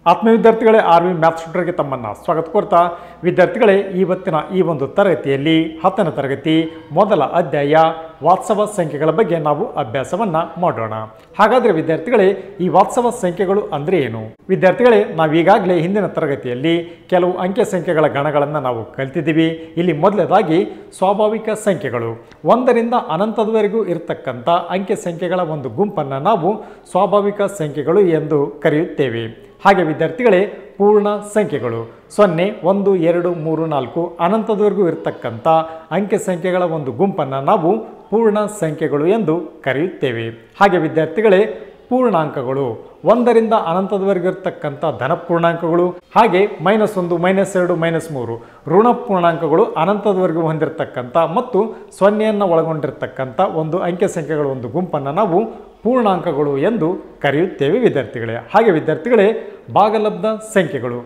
ಆತ್ಮೀಯ ವಿದ್ಯಾರ್ಥಿಗಳೇ, R V maths ಟ್ಯೂಟರ್ಗೆ ತಮ್ಮನ್ನು ಸ್ವಾಗತ ಕೋರ್ತಾ ವಿದ್ಯಾರ್ಥಿಗಳೇ, ಇವತ್ತಿನ ಈ ಒಂದು ತರಗತಿಯಲ್ಲಿ 10ನೇ ತರಗತಿ ಮೊದಲ ಅಧ್ಯಾಯ ವಾಸ್ತವ ಸಂಖ್ಯೆಗಳ ಬಗ್ಗೆ ನಾವು ಅಭ್ಯಾಸವನ್ನು ಮಾಡೋಣ. ಹಾಗಾದರೆ ವಿದ್ಯಾರ್ಥಿಗಳೇ, ಈ ವಾಸ್ತವ ಸಂಖ್ಯೆಗಳು ಅಂದರೆ ಏನು? ವಿದ್ಯಾರ್ಥಿಗಳೇ, ನಾವೀಗಾಗಲೇ ಹಿಂದಿನ ತರಗತಿಯಲ್ಲಿ ಕೆಲವು ಅಂಕೆ ಸಂಖ್ಯೆಗಳ ಗಣಗಳನ್ನು ನಾವು ಕಲಿತಿದ್ದೀವಿ. ಇಲ್ಲಿ ಮೊದಲನೇದಾಗಿ ಸ್ವಾಭಾವಿಕ ಸಂಖ್ಯೆಗಳು, 1ರಿಂದ ಅನಂತದವರೆಗೂ ಇರತಕ್ಕಂಥ ಅಂಕೆ ಸಂಖ್ಯೆಗಳ ಒಂದು ಗುಂಪನ್ನು ನಾವು ಸ್ವಾಭಾವಿಕ ಸಂಖ್ಯೆಗಳು ಎಂದು ಕರೆಯುತ್ತೇವೆ. ಹಾಗೆ ವಿದ್ಯಾರ್ಥಿಗಳೇ, ಪೂರ್ಣ ಸಂಖ್ಯೆಗಳು 0, 1, 2, 3, 4 ಅನಂತದವರೆಗೂ ಇರತಕ್ಕಂಥ ಅಂಕೆ ಸಂಖ್ಯೆಗಳ ಒಂದು ಗುಂಪನ್ನು ನಾವು ಪೂರ್ಣ ಸಂಖ್ಯೆಗಳು ಎಂದು ಕರೆಯುತ್ತೇವೆ. ಹಾಗೆ ವಿದ್ಯಾರ್ಥಿಗಳೇ, ಪೂರ್ಣಾಂಕಗಳು 1ರಿಂದ ಅನಂತದವರೆಗೂ ಇರತಕ್ಕಂಥ ಧನ ಪೂರ್ಣಾಂಕಗಳು, ಹಾಗೆ -1, -2, -3 ಋಣ ಪೂರ್ಣಾಂಕಗಳು ಅನಂತದವರೆಗೂ ಹೊಂದಿರತಕ್ಕಂಥ ಮತ್ತು 0ಯನ್ನು ಒಳಗೊಂಡಿರ್ತಕ್ಕಂಥ ಒಂದು ಅಂಕೆ ಸಂಖ್ಯೆಗಳ ಒಂದು ಗುಂಪನ್ನು ನಾವು ಪೂರ್ಣಾಂಕಗಳು ಎಂದು ಕರೆಯುತ್ತೇವೆ ವಿದ್ಯಾರ್ಥಿಗಳೇ. ಹಾಗೆ ವಿದ್ಯಾರ್ಥಿಗಳೇ, ಭಾಗಲಬ್ಧ ಸಂಖ್ಯೆಗಳು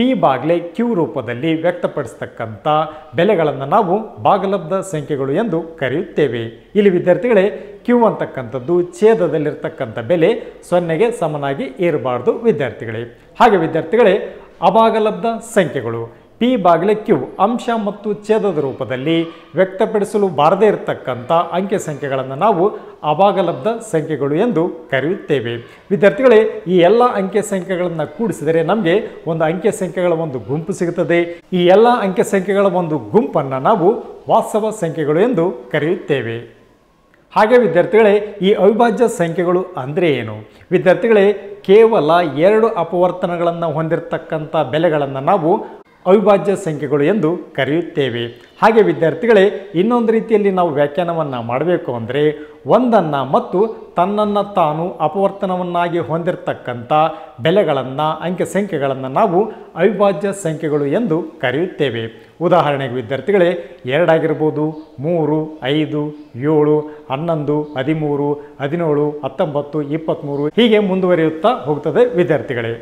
P/Q ರೂಪದಲ್ಲಿ ವ್ಯಕ್ತಪಡಿಸ್ತಕ್ಕಂಥ ಬೆಲೆಗಳನ್ನು ನಾವು ಭಾಗಲಬ್ಧ ಸಂಖ್ಯೆಗಳು ಎಂದು ಕರೆಯುತ್ತೇವೆ. ಇಲ್ಲಿ ವಿದ್ಯಾರ್ಥಿಗಳೇ, Q ಅಂತಕ್ಕಂಥದ್ದು ಛೇದದಲ್ಲಿರ್ತಕ್ಕಂಥ ಬೆಲೆ 0ಗೆ ಸಮನಾಗಿ ಇರಬಾರ್ದು ವಿದ್ಯಾರ್ಥಿಗಳೇ. ಹಾಗೆ ವಿದ್ಯಾರ್ಥಿಗಳೇ, ಅಭಾಗಲಬ್ಧ ಸಂಖ್ಯೆಗಳು P/Q ಅಂಶ ಮತ್ತು ಛೇದದ ರೂಪದಲ್ಲಿ ವ್ಯಕ್ತಪಡಿಸಲು ಬಾರದೇ ಇರತಕ್ಕಂಥ ಅಂಕೆ ಸಂಖ್ಯೆಗಳನ್ನು ನಾವು ಅಭಾಗಲಬ್ಧ ಸಂಖ್ಯೆಗಳು ಎಂದು ಕರೆಯುತ್ತೇವೆ. ವಿದ್ಯಾರ್ಥಿಗಳೇ, ಈ ಎಲ್ಲ ಅಂಕೆ ಸಂಖ್ಯೆಗಳನ್ನು ಕೂಡಿಸಿದರೆ ನಮಗೆ ಒಂದು ಅಂಕೆ ಸಂಖ್ಯೆಗಳ ಒಂದು ಗುಂಪು ಸಿಗುತ್ತದೆ. ಈ ಎಲ್ಲ ಅಂಕೆ ಸಂಖ್ಯೆಗಳ ಒಂದು ಗುಂಪನ್ನು ನಾವು ವಾಸ್ತವ ಸಂಖ್ಯೆಗಳು ಎಂದು ಕರೆಯುತ್ತೇವೆ. ಹಾಗೆ ವಿದ್ಯಾರ್ಥಿಗಳೇ, ಈ ಅವಿಭಾಜ್ಯ ಸಂಖ್ಯೆಗಳು ಅಂದರೆ ಏನು? ವಿದ್ಯಾರ್ಥಿಗಳೇ, ಕೇವಲ 2 ಅಪವರ್ತನಗಳನ್ನು ಹೊಂದಿರತಕ್ಕಂಥ ಬೆಲೆಗಳನ್ನು ನಾವು ಅವಿಭಾಜ್ಯ ಸಂಖ್ಯೆಗಳು ಎಂದು ಕರೆಯುತ್ತೇವೆ. ಹಾಗೆ ವಿದ್ಯಾರ್ಥಿಗಳೇ, ಇನ್ನೊಂದು ರೀತಿಯಲ್ಲಿ ನಾವು ವ್ಯಾಖ್ಯಾನವನ್ನು ಮಾಡಬೇಕು ಅಂದರೆ, ಒಂದನ್ನು ಮತ್ತು ತನ್ನನ್ನು ತಾನು ಅಪವರ್ತನವನ್ನಾಗಿ ಹೊಂದಿರತಕ್ಕಂಥ ಬೆಲೆಗಳನ್ನು ಅಂಕೆ ಸಂಖ್ಯೆಗಳನ್ನು ನಾವು ಅವಿಭಾಜ್ಯ ಸಂಖ್ಯೆಗಳು ಎಂದು ಕರೆಯುತ್ತೇವೆ. ಉದಾಹರಣೆಗೆ ವಿದ್ಯಾರ್ಥಿಗಳೇ, 2 ಆಗಿರ್ಬೋದು, 3, 5, 7, 11, 13, 17, 19, 23 ಹೀಗೆ ಮುಂದುವರಿಯುತ್ತಾ ಹೋಗ್ತದೆ ವಿದ್ಯಾರ್ಥಿಗಳೇ.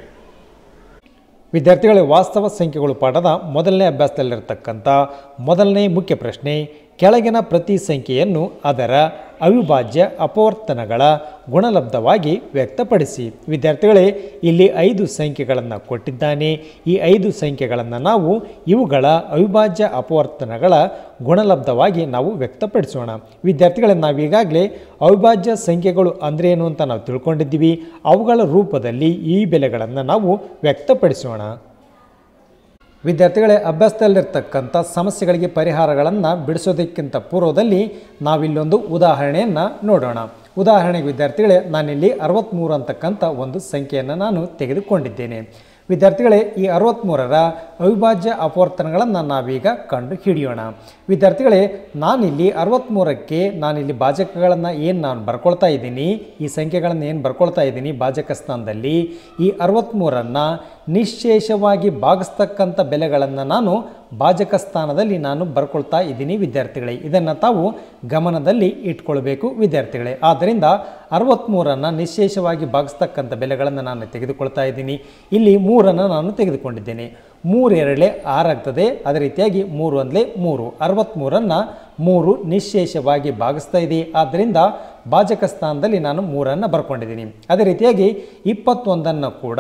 ವಿದ್ಯಾರ್ಥಿಗಳೇ, ವಾಸ್ತವ ಸಂಖ್ಯೆಗಳು ಪಾಠದ ಮೊದಲನೇ ಅಭ್ಯಾಸದಲ್ಲಿರತಕ್ಕಂಥ ಮೊದಲನೇ ಮುಖ್ಯ ಪ್ರಶ್ನೆ, ಕೆಳಗಿನ ಪ್ರತಿ ಸಂಖ್ಯೆಯನ್ನು ಅದರ ಅವಿಭಾಜ್ಯ ಅಪವರ್ತನಗಳ ಗುಣಲಬ್ಧವಾಗಿ ವ್ಯಕ್ತಪಡಿಸಿ. ವಿದ್ಯಾರ್ಥಿಗಳೇ, ಇಲ್ಲಿ 5 ಸಂಖ್ಯೆಗಳನ್ನು ಕೊಟ್ಟಿದ್ದಾನೆ. ಈ 5 ಸಂಖ್ಯೆಗಳನ್ನು ನಾವು ಇವುಗಳ ಅವಿಭಾಜ್ಯ ಅಪವರ್ತನಗಳ ಗುಣಲಬ್ಧವಾಗಿ ನಾವು ವ್ಯಕ್ತಪಡಿಸೋಣ. ವಿದ್ಯಾರ್ಥಿಗಳೇ, ನಾವೀಗಾಗಲೇ ಅವಿಭಾಜ್ಯ ಸಂಖ್ಯೆಗಳು ಅಂದರೆ ಏನು ಅಂತ ನಾವು ತಿಳ್ಕೊಂಡಿದ್ದೀವಿ. ಅವುಗಳ ರೂಪದಲ್ಲಿ ಈ ಬೆಲೆಗಳನ್ನು ನಾವು ವ್ಯಕ್ತಪಡಿಸೋಣ. ವಿದ್ಯಾರ್ಥಿಗಳೇ, ಅಭ್ಯಾಸದಲ್ಲಿರ್ತಕ್ಕಂಥ ಸಮಸ್ಯೆಗಳಿಗೆ ಪರಿಹಾರಗಳನ್ನು ಬಿಡಿಸೋದಕ್ಕಿಂತ ಪೂರ್ವದಲ್ಲಿ ನಾವಿಲ್ಲೊಂದು ಉದಾಹರಣೆಯನ್ನು ನೋಡೋಣ. ಉದಾಹರಣೆಗೆ ವಿದ್ಯಾರ್ಥಿಗಳೇ, ನಾನಿಲ್ಲಿ 63 ಅಂತಕ್ಕಂಥ ಒಂದು ಸಂಖ್ಯೆಯನ್ನು ನಾನು ತೆಗೆದುಕೊಂಡಿದ್ದೇನೆ. ವಿದ್ಯಾರ್ಥಿಗಳೇ, ಈ 63ರ ಅವಿಭಾಜ್ಯ ಅಪವರ್ತನಗಳನ್ನು ನಾವೀಗ ಕಂಡು ಹಿಡಿಯೋಣ. ವಿದ್ಯಾರ್ಥಿಗಳೇ, ನಾನಿಲ್ಲಿ 63ಕ್ಕೆ ನಾನಿಲ್ಲಿ ಭಾಜಕಗಳನ್ನು ಏನು ನಾನು ಬರ್ಕೊಳ್ತಾ ಇದ್ದೀನಿ, ಈ ಸಂಖ್ಯೆಗಳನ್ನು ಏನು ಬರ್ಕೊಳ್ತಾ ಇದ್ದೀನಿ ಭಾಜಕ ಸ್ಥಾನದಲ್ಲಿ, ಈ 63ನ್ನು ನಿಶ್ಶೇಷವಾಗಿ ಭಾಗಿಸ್ತಕ್ಕಂಥ ಬೆಲೆಗಳನ್ನು ನಾನು ಭಾಜಕ ಸ್ಥಾನದಲ್ಲಿ ನಾನು ಬರ್ಕೊಳ್ತಾ ಇದ್ದೀನಿ ವಿದ್ಯಾರ್ಥಿಗಳೇ. ಇದನ್ನು ತಾವು ಗಮನದಲ್ಲಿ ಇಟ್ಕೊಳ್ಬೇಕು ವಿದ್ಯಾರ್ಥಿಗಳೇ. ಆದ್ದರಿಂದ 63ನ್ನು ನಿಶ್ಶೇಷವಾಗಿ ಭಾಗಿಸ್ತಕ್ಕಂಥ ಬೆಲೆಗಳನ್ನು ನಾನು ತೆಗೆದುಕೊಳ್ತಾ ಇದ್ದೀನಿ. ಇಲ್ಲಿ 3ನ್ನು ನಾನು ತೆಗೆದುಕೊಂಡಿದ್ದೇನೆ. 3 2 6 ಆಗ್ತದೆ. ಅದೇ ರೀತಿಯಾಗಿ 3 1 3, 63ನ್ನು 3 ನಿಶ್ಶೇಷವಾಗಿ ಭಾಗಿಸ್ತಾ ಇದೆ. ಆದ್ದರಿಂದ ಭಾಜಕ ಸ್ಥಾನದಲ್ಲಿ ನಾನು 3ನ್ನು ಬರ್ಕೊಂಡಿದ್ದೀನಿ. ಅದೇ ರೀತಿಯಾಗಿ 21ನ್ನು ಕೂಡ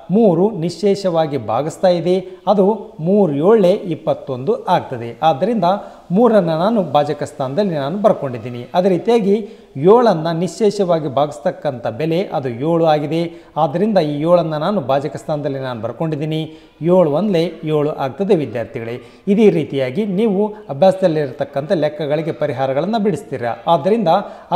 3 ನಿಶ್ಶೇಷವಾಗಿ ಭಾಗಿಸ್ತಾ ಇದೆ. ಅದು 3 7 21 ಆಗ್ತದೆ. ಆದ್ದರಿಂದ 3ನ್ನು ನಾನು ಭಾಜಕ ಸ್ಥಾನದಲ್ಲಿ ನಾನು ಬರ್ಕೊಂಡಿದ್ದೀನಿ. ಅದೇ ರೀತಿಯಾಗಿ 7ನ್ನು ನಿಶ್ಶೇಷವಾಗಿ ಭಾಗಿಸ್ತಕ್ಕಂಥ ಬೆಲೆ ಅದು 7 ಆಗಿದೆ. ಆದ್ದರಿಂದ ಈ 7ನ್ನು ನಾನು ಭಾಜಕ ಸ್ಥಾನದಲ್ಲಿ ನಾನು ಬರ್ಕೊಂಡಿದ್ದೀನಿ. 7 1 7 ಆಗ್ತದೆ ವಿದ್ಯಾರ್ಥಿಗಳೇ. ಇದೇ ರೀತಿಯಾಗಿ ನೀವು ಅಭ್ಯಾಸದಲ್ಲಿರತಕ್ಕಂಥ ಲೆಕ್ಕಗಳಿಗೆ ಪರಿಹಾರಗಳನ್ನು ಬಿಡಿಸ್ತೀರಾ. ಆದ್ದರಿಂದ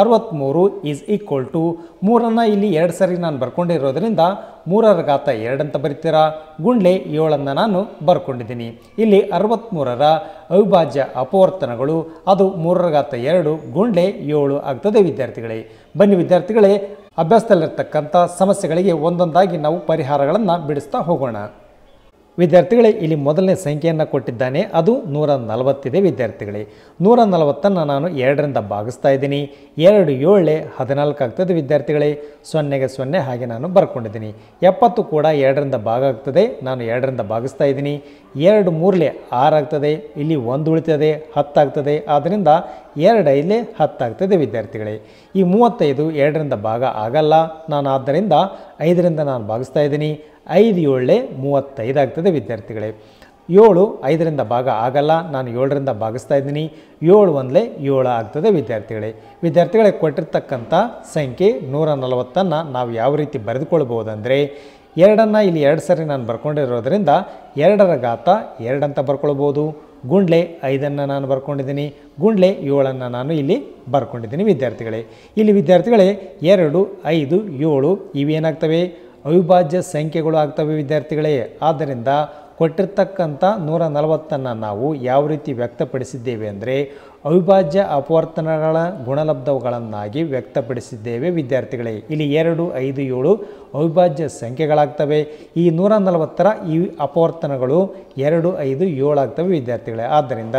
63 ಈಸ್ ಈಕ್ವಲ್ ಟು 3ನ್ನು ಇಲ್ಲಿ 2 ಸರಿ ನಾನು ಬರ್ಕೊಂಡಿರೋದ್ರಿಂದ 3ರ ಘಾತ 2 ಅಂತ ಬರೀತೀರಾ, ಗುಂಡ್ಲೆ 7ನ್ನು ನಾನು ಬರ್ಕೊಂಡಿದ್ದೀನಿ. ಇಲ್ಲಿ 63ರ ಅವಿಭಾಜ್ಯ ಅಪವರ್ತನಗಳು ಅದು 3ರ ಘಾತ 2 ಗುಂಡ್ಲೆ 7 ಆಗ್ತದೆ ವಿದ್ಯಾರ್ಥಿಗಳೇ. ಬನ್ನಿ ವಿದ್ಯಾರ್ಥಿಗಳೇ, ಅಭ್ಯಾಸದಲ್ಲಿರ್ತಕ್ಕಂಥ ಸಮಸ್ಯೆಗಳಿಗೆ ಒಂದೊಂದಾಗಿ ನಾವು ಪರಿಹಾರಗಳನ್ನು ಬಿಡಿಸ್ತಾ ಹೋಗೋಣ. ವಿದ್ಯಾರ್ಥಿಗಳೇ, ಇಲ್ಲಿ ಮೊದಲನೇ ಸಂಖ್ಯೆಯನ್ನು ಕೊಟ್ಟಿದ್ದಾನೆ, ಅದು 140 ಇದೆ ವಿದ್ಯಾರ್ಥಿಗಳೇ. 140ನ್ನು ನಾನು 2ರಿಂದ ಭಾಗಿಸ್ತಾ ಇದ್ದೀನಿ. 2 7 14 ಆಗ್ತದೆ ವಿದ್ಯಾರ್ಥಿಗಳೇ. 0ಗೆ 0 ಹಾಗೆ ನಾನು ಬರ್ಕೊಂಡಿದ್ದೀನಿ. 70 ಕೂಡ 2ರಿಂದ ಭಾಗ ಆಗ್ತದೆ, ನಾನು 2ರಿಂದ ಭಾಗಿಸ್ತಾ ಇದ್ದೀನಿ. 2 3 6 ಆಗ್ತದೆ. ಇಲ್ಲಿ 1 ಉಳಿತದೆ, 10 ಆಗ್ತದೆ. ಆದ್ದರಿಂದ 2 5 10 ಆಗ್ತದೆ ವಿದ್ಯಾರ್ಥಿಗಳೇ. ಈ 35 2ರಿಂದ ಭಾಗ ಆಗಲ್ಲ, ನಾನು ಆದ್ದರಿಂದ 5ರಿಂದ ನಾನು ಭಾಗಿಸ್ತಾ ಇದ್ದೀನಿ. 5 ಏಳಲೆ 35 ಆಗ್ತದೆ ವಿದ್ಯಾರ್ಥಿಗಳೇ. 7 5ರಿಂದ ಭಾಗ ಆಗಲ್ಲ, ನಾನು 7ರಿಂದ ಭಾಗಿಸ್ತಾ ಇದ್ದೀನಿ. 7 ಒಂದಲೇ 7 ಆಗ್ತದೆ ವಿದ್ಯಾರ್ಥಿಗಳೇ. ವಿದ್ಯಾರ್ಥಿಗಳೇ, ಕೊಟ್ಟಿರ್ತಕ್ಕಂಥ ಸಂಖ್ಯೆ 140 ನಾವು ಯಾವ ರೀತಿ ಬರೆದುಕೊಳ್ಬೋದಂದರೆ, 2 ಇಲ್ಲಿ 2 ಸರಿ ನಾನು ಬರ್ಕೊಂಡಿರೋದ್ರಿಂದ 2ರ ಘಾತ 2 ಅಂತ ಬರ್ಕೊಳ್ಬೋದು. ಗುಂಡ್ಲೆ 5 ನಾನು ಬರ್ಕೊಂಡಿದ್ದೀನಿ, ಗುಂಡ್ಲೆ 7 ನಾನು ಇಲ್ಲಿ ಬರ್ಕೊಂಡಿದ್ದೀನಿ ವಿದ್ಯಾರ್ಥಿಗಳೇ. ಇಲ್ಲಿ ವಿದ್ಯಾರ್ಥಿಗಳೇ 2, 5, 7 ಇವೇನಾಗ್ತವೆ? ಅವಿಭಾಜ್ಯ ಸಂಖ್ಯೆಗಳು ಆಗ್ತವೆ ವಿದ್ಯಾರ್ಥಿಗಳೇ. ಆದ್ದರಿಂದ ಕೊಟ್ಟಿರ್ತಕ್ಕಂಥ 140 ನಾವು ಯಾವ ರೀತಿ ವ್ಯಕ್ತಪಡಿಸಿದ್ದೇವೆ ಅಂದರೆ, ಅವಿಭಾಜ್ಯ ಅಪವರ್ತನಗಳ ಗುಣಲಬ್ಧಗಳನ್ನಾಗಿ ವ್ಯಕ್ತಪಡಿಸಿದ್ದೇವೆ ವಿದ್ಯಾರ್ಥಿಗಳೇ. ಇಲ್ಲಿ 2, 5, 7 ಅವಿಭಾಜ್ಯ ಸಂಖ್ಯೆಗಳಾಗ್ತವೆ. ಈ 140ರ ಈ ಅಪವರ್ತನಗಳು 2, 5, 7 ಆಗ್ತವೆ ವಿದ್ಯಾರ್ಥಿಗಳೇ. ಆದ್ದರಿಂದ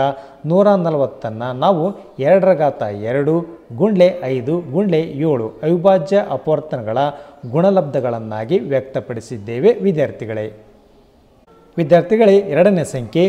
140 ನಾವು 2ರ ಘಾತ 2 ಗುಂಡ್ಲೆ 5 ಗುಂಡ್ಲೆ 7 ಅವಿಭಾಜ್ಯ ಅಪವರ್ತನಗಳ ಗುಣಲಬ್ಧಗಳನ್ನಾಗಿ ವ್ಯಕ್ತಪಡಿಸಿದ್ದೇವೆ ವಿದ್ಯಾರ್ಥಿಗಳೇ. ವಿದ್ಯಾರ್ಥಿಗಳೇ, ಎರಡನೇ ಸಂಖ್ಯೆ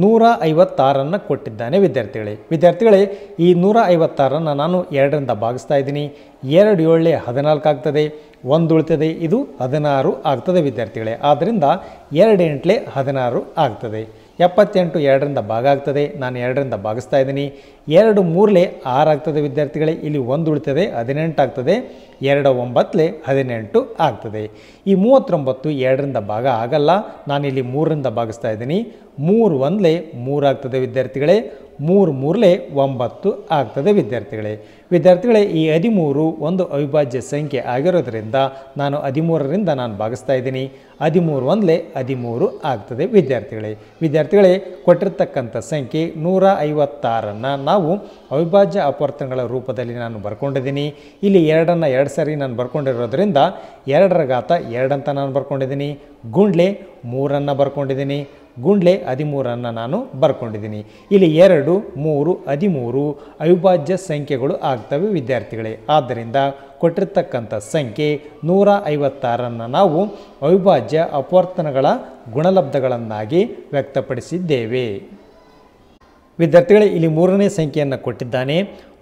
156 ಕೊಟ್ಟಿದ್ದಾನೆ ವಿದ್ಯಾರ್ಥಿಗಳೇ. ಈ 156 ನಾನು 2ರಿಂದ ಭಾಗಿಸ್ತಾ ಇದ್ದೀನಿ. 2 7 14 ಆಗ್ತದೆ, 1 ಉಳಿತದೆ, ಇದು 16 ಆಗ್ತದೆ ವಿದ್ಯಾರ್ಥಿಗಳೇ. ಆದ್ದರಿಂದ 2 8 16 ಆಗ್ತದೆ. 78 2ರಿಂದ ಭಾಗ ಆಗ್ತದೆ, ನಾನು 2ರಿಂದ ಭಾಗಿಸ್ತಾ ಇದ್ದೀನಿ. 2 3 6 ಆಗ್ತದೆ ವಿದ್ಯಾರ್ಥಿಗಳೇ. ಇಲ್ಲಿ 1 ಉಳಿತದೆ, 18 ಆಗ್ತದೆ. 2 9 18 ಆಗ್ತದೆ. ಈ 39 2ರಿಂದ ಭಾಗ ಆಗಲ್ಲ, ನಾನಿಲ್ಲಿ 3ರಿಂದ ಭಾಗಿಸ್ತಾ ಇದ್ದೀನಿ. 3 1 3 ಆಗ್ತದೆ ವಿದ್ಯಾರ್ಥಿಗಳೇ. 3 3 9 ಆಗ್ತದೆ ವಿದ್ಯಾರ್ಥಿಗಳೇ. ಈ 13 ಒಂದು ಅವಿಭಾಜ್ಯ ಸಂಖ್ಯೆ ಆಗಿರೋದ್ರಿಂದ ನಾನು 13ರಿಂದ ನಾನು ಭಾಗಿಸ್ತಾ ಇದ್ದೀನಿ. 13 1 13 ಆಗ್ತದೆ ವಿದ್ಯಾರ್ಥಿಗಳೇ. ಕೊಟ್ಟಿರ್ತಕ್ಕಂಥ ಸಂಖ್ಯೆ 156 ನಾವು ಅವಿಭಾಜ್ಯ ಅಪವರ್ತನಗಳ ರೂಪದಲ್ಲಿ ನಾನು ಬರ್ಕೊಂಡಿದ್ದೀನಿ. ಇಲ್ಲಿ 2 2 ಸರಿ ನಾನು ಬರ್ಕೊಂಡಿರೋದ್ರಿಂದ 2ರ ಘಾತ 2 ಅಂತ ನಾನು ಬರ್ಕೊಂಡಿದ್ದೀನಿ. ಗುಂಡ್ಲೆ 3 ಬರ್ಕೊಂಡಿದ್ದೀನಿ, ಗುಂಡ್ಲೆ 13 ನಾನು ಬರ್ಕೊಂಡಿದ್ದೀನಿ. ಇಲ್ಲಿ 2 3 13 ಅವಿಭಾಜ್ಯ ಸಂಖ್ಯೆಗಳು ಆಗ್ತವೆ ವಿದ್ಯಾರ್ಥಿಗಳೇ. ಆದ್ದರಿಂದ ಕೊಟ್ಟಿರ್ತಕ್ಕಂಥ ಸಂಖ್ಯೆ 156 ನಾವು ಅವಿಭಾಜ್ಯ ಅಪವರ್ತನಗಳ ಗುಣಲಬ್ಧಗಳನ್ನಾಗಿ ವ್ಯಕ್ತಪಡಿಸಿದ್ದೇವೆ ವಿದ್ಯಾರ್ಥಿಗಳೇ. ಇಲ್ಲಿ 3ನೇ ಸಂಖ್ಯೆಯನ್ನು ಕೊಟ್ಟಿದ್ದಾನೆ,